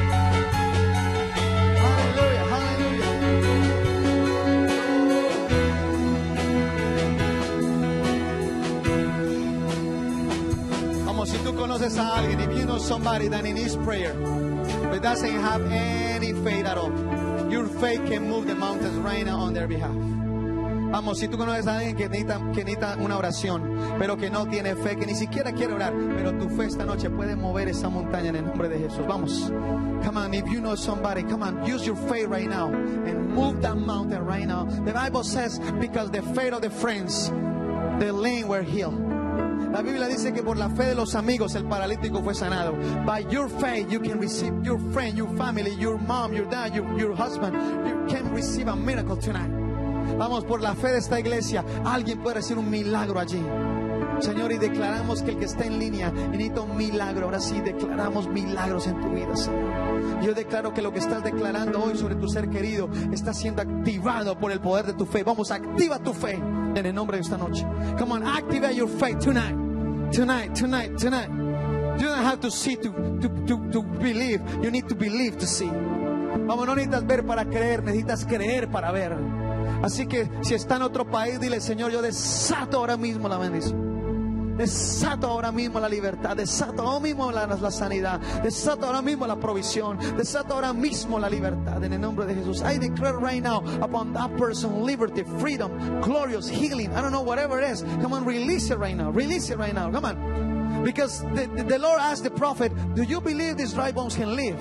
Si tú conoces a alguien, if you know somebody that needs prayer but doesn't have any faith at all, your faith can move the mountains right now on their behalf. Vamos, si tú conoces a alguien que necesita una oración, pero que no tiene fe, que ni siquiera quiere orar, pero tu fe esta noche puede mover esa montaña en el nombre de Jesús. Vamos. Come on, if you know somebody, come on, use your faith right now and move that mountain right now. The Bible says, because the faith of the friends, the lame were healed. La Biblia dice que por la fe de los amigos el paralítico fue sanado. By your faith you can receive, your friend, your family, your mom, your dad, your husband, you can receive a miracle tonight. Vamos, por la fe de esta iglesia alguien puede recibir un milagro allí. Señor, y declaramos que el que está en línea necesita un milagro. Ahora sí, declaramos milagros en tu vida, Señor. Yo declaro que lo que estás declarando hoy sobre tu ser querido está siendo activado por el poder de tu fe. Vamos, activa tu fe en el nombre de esta noche. Come on, activate your faith tonight. Tonight. You don't have to see to believe. You need to believe to see. Vamos, no necesitas ver para creer, necesitas creer para ver. Así que si está en otro país, dile: Señor, yo desato ahora mismo la bendición. Desato ahora mismo la libertad. Desato ahora mismo la sanidad. Desato ahora mismo la provisión. Desato ahora mismo la libertad en el nombre de Jesús. I declare right now upon that person liberty, freedom, glorious healing. I don't know, whatever it is. Come on, release it right now. Release it right now. Come on. Because the Lord asked the prophet, do you believe these dry bones can live?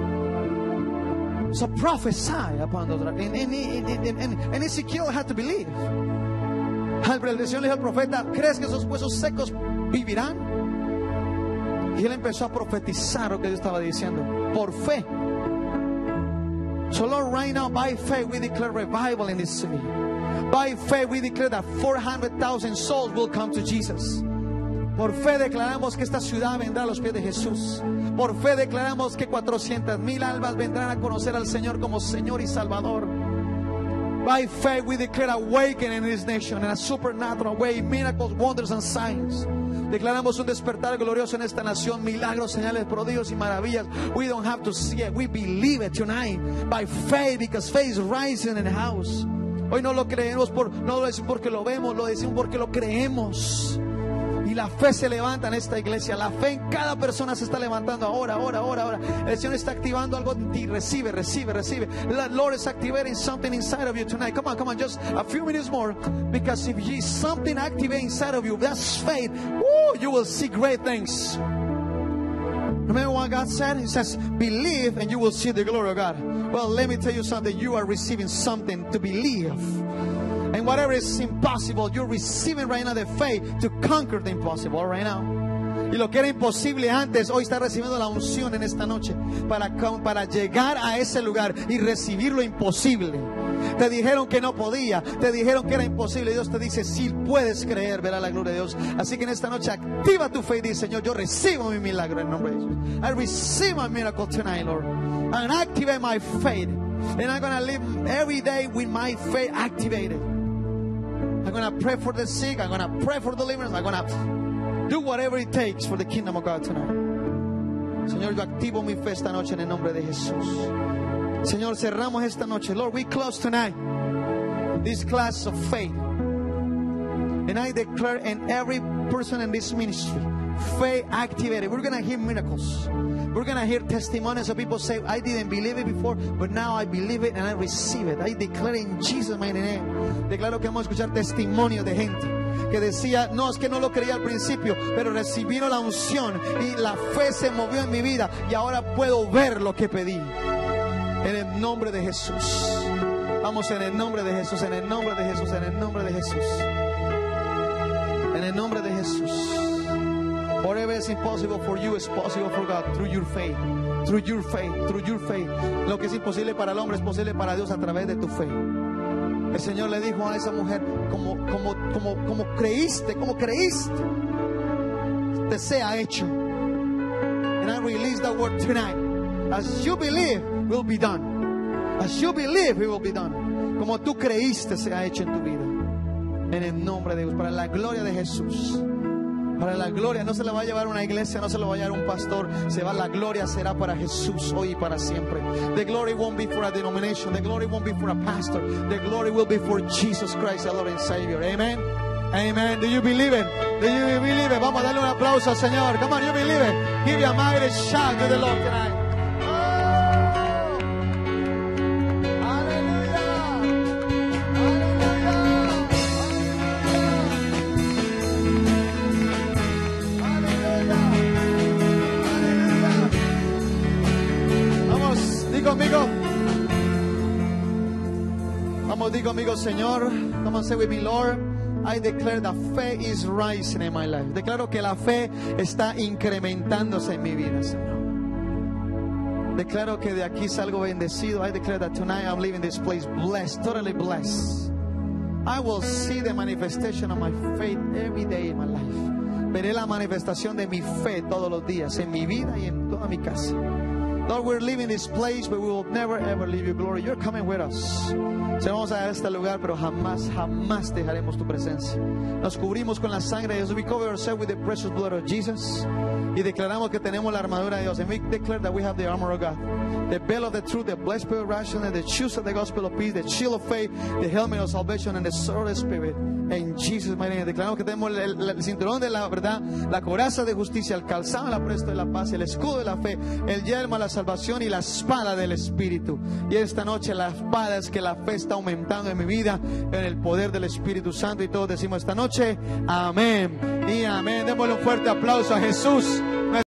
So prophesy upon those. And Ezekiel had to believe. El Señor le dijo al profeta: ¿crees que esos huesos secos vivirán? Y él empezó a profetizar lo que Dios estaba diciendo por fe. So Lord, right now by faith we declare revival in this city. By faith we declare that 400,000 souls will come to Jesus. Por fe declaramos que esta ciudad vendrá a los pies de Jesús. Por fe declaramos que 400,000 almas vendrán a conocer al Señor como Señor y Salvador. By faith we declare awakening in this nation in a supernatural way, miracles, wonders and signs. Declaramos un despertar glorioso en esta nación, milagros, señales, prodigios y maravillas. We don't have to see it, we believe it tonight by faith, because faith is rising in the house. Hoy no lo creemos, no lo decimos porque lo vemos, lo decimos porque lo creemos. Y la fe se levanta en esta iglesia. La fe en cada persona se está levantando ahora. El Señor está activando algo en ti. Recibe. The Lord is activating something inside of you tonight. Come on, just a few minutes more. Because if you something activate inside of you, that's faith. Woo, you will see great things. Remember what God said? He says, believe and you will see the glory of God. Well, let me tell you something. You are receiving something to believe. And whatever is impossible, you're receiving right now the faith to conquer the impossible right now. Y lo que era imposible antes, hoy está recibiendo la unción en esta noche para llegar a ese lugar y recibir lo imposible. Te dijeron que no podía, te dijeron que era imposible. Dios te dice, si puedes creer, verá la gloria de Dios. Así que en esta noche activa tu fe y dice, Señor, yo recibo mi milagro en el nombre de Jesús. I receive my miracle tonight, Lord. And activate my faith. And I'm going to live every day with my faith activated. I'm going to pray for the sick. I'm going to pray for deliverance. I'm going to do whatever it takes for the kingdom of God tonight. Señor, yo activo mi fe esta noche en el nombre de Jesús. Señor, cerramos esta noche. Lord, we close tonight this class of faith. And I declare in every person in this ministry, faith activated. We're going to hear miracles. We're going to hear testimonies of people say, I didn't believe it before, but now I believe it and I receive it. I declare in Jesus' mighty name. Declaro que vamos a escuchar testimonios de gente que decía, no, es que no lo creía al principio, pero recibieron la unción y la fe se movió en mi vida y ahora puedo ver lo que pedí. En el nombre de Jesús. Vamos, en el nombre de Jesús, en el nombre de Jesús, en el nombre de Jesús. En el nombre de Jesús. Whatever is impossible for you is possible for God through your faith. Through your faith, through your faith. Lo que es imposible para el hombre es posible para Dios a través de tu fe. El Señor le dijo a esa mujer, como creíste, te sea hecho. And I release that word tonight. As you believe, will be done. As you believe, it will be done. Como tú creíste, sea hecho en tu vida. En el nombre de Dios, para la gloria de Jesús. Para la gloria, no se la va a llevar una iglesia, no se la va a llevar un pastor, la gloria será para Jesús hoy y para siempre. The glory won't be for a denomination, the glory won't be for a pastor, the glory will be for Jesus Christ, our Lord and Savior. Amen. Amen. Do you believe it? Do you believe it? Vamos a darle un aplauso al Señor. Come on, you believe it. Give your mighty shout to the Lord tonight. Digo amigo, Señor, come on, say with me, Lord, I declare that faith is rising in my life. Declaro que la fe está incrementándose en mi vida, Señor. Declaro que de aquí salgo bendecido. I declare that tonight I'm leaving this place blessed, totally blessed. I will see the manifestation of my faith every day in my life. Veré la manifestación de mi fe todos los días en mi vida y en toda mi casa. Lord, we're leaving this place, but we will never ever leave your glory. You're coming with us. Se vamos a este lugar, pero jamás, jamás dejaremos tu presencia. Nos cubrimos con la sangre de Jesús. We cover ourselves with the precious blood of Jesus. Y declaramos que tenemos la armadura de Dios. And we declare that we have the armor of God. The belt of the truth, the breastplate of righteousness, the shoes of the gospel of peace, the shield of faith, the helmet of salvation, and the sword of the Spirit. En Jesus' mighty name. Declaramos que tenemos el cinturón de la verdad, la coraza de justicia, el calzado, la presta de la paz, el escudo de la fe, el yelmo, la salvación y la espada del Espíritu. Y esta noche la espada es que la fe está aumentando en mi vida, en el poder del Espíritu Santo. Y todos decimos esta noche, amén y amén. Démosle un fuerte aplauso a Jesús.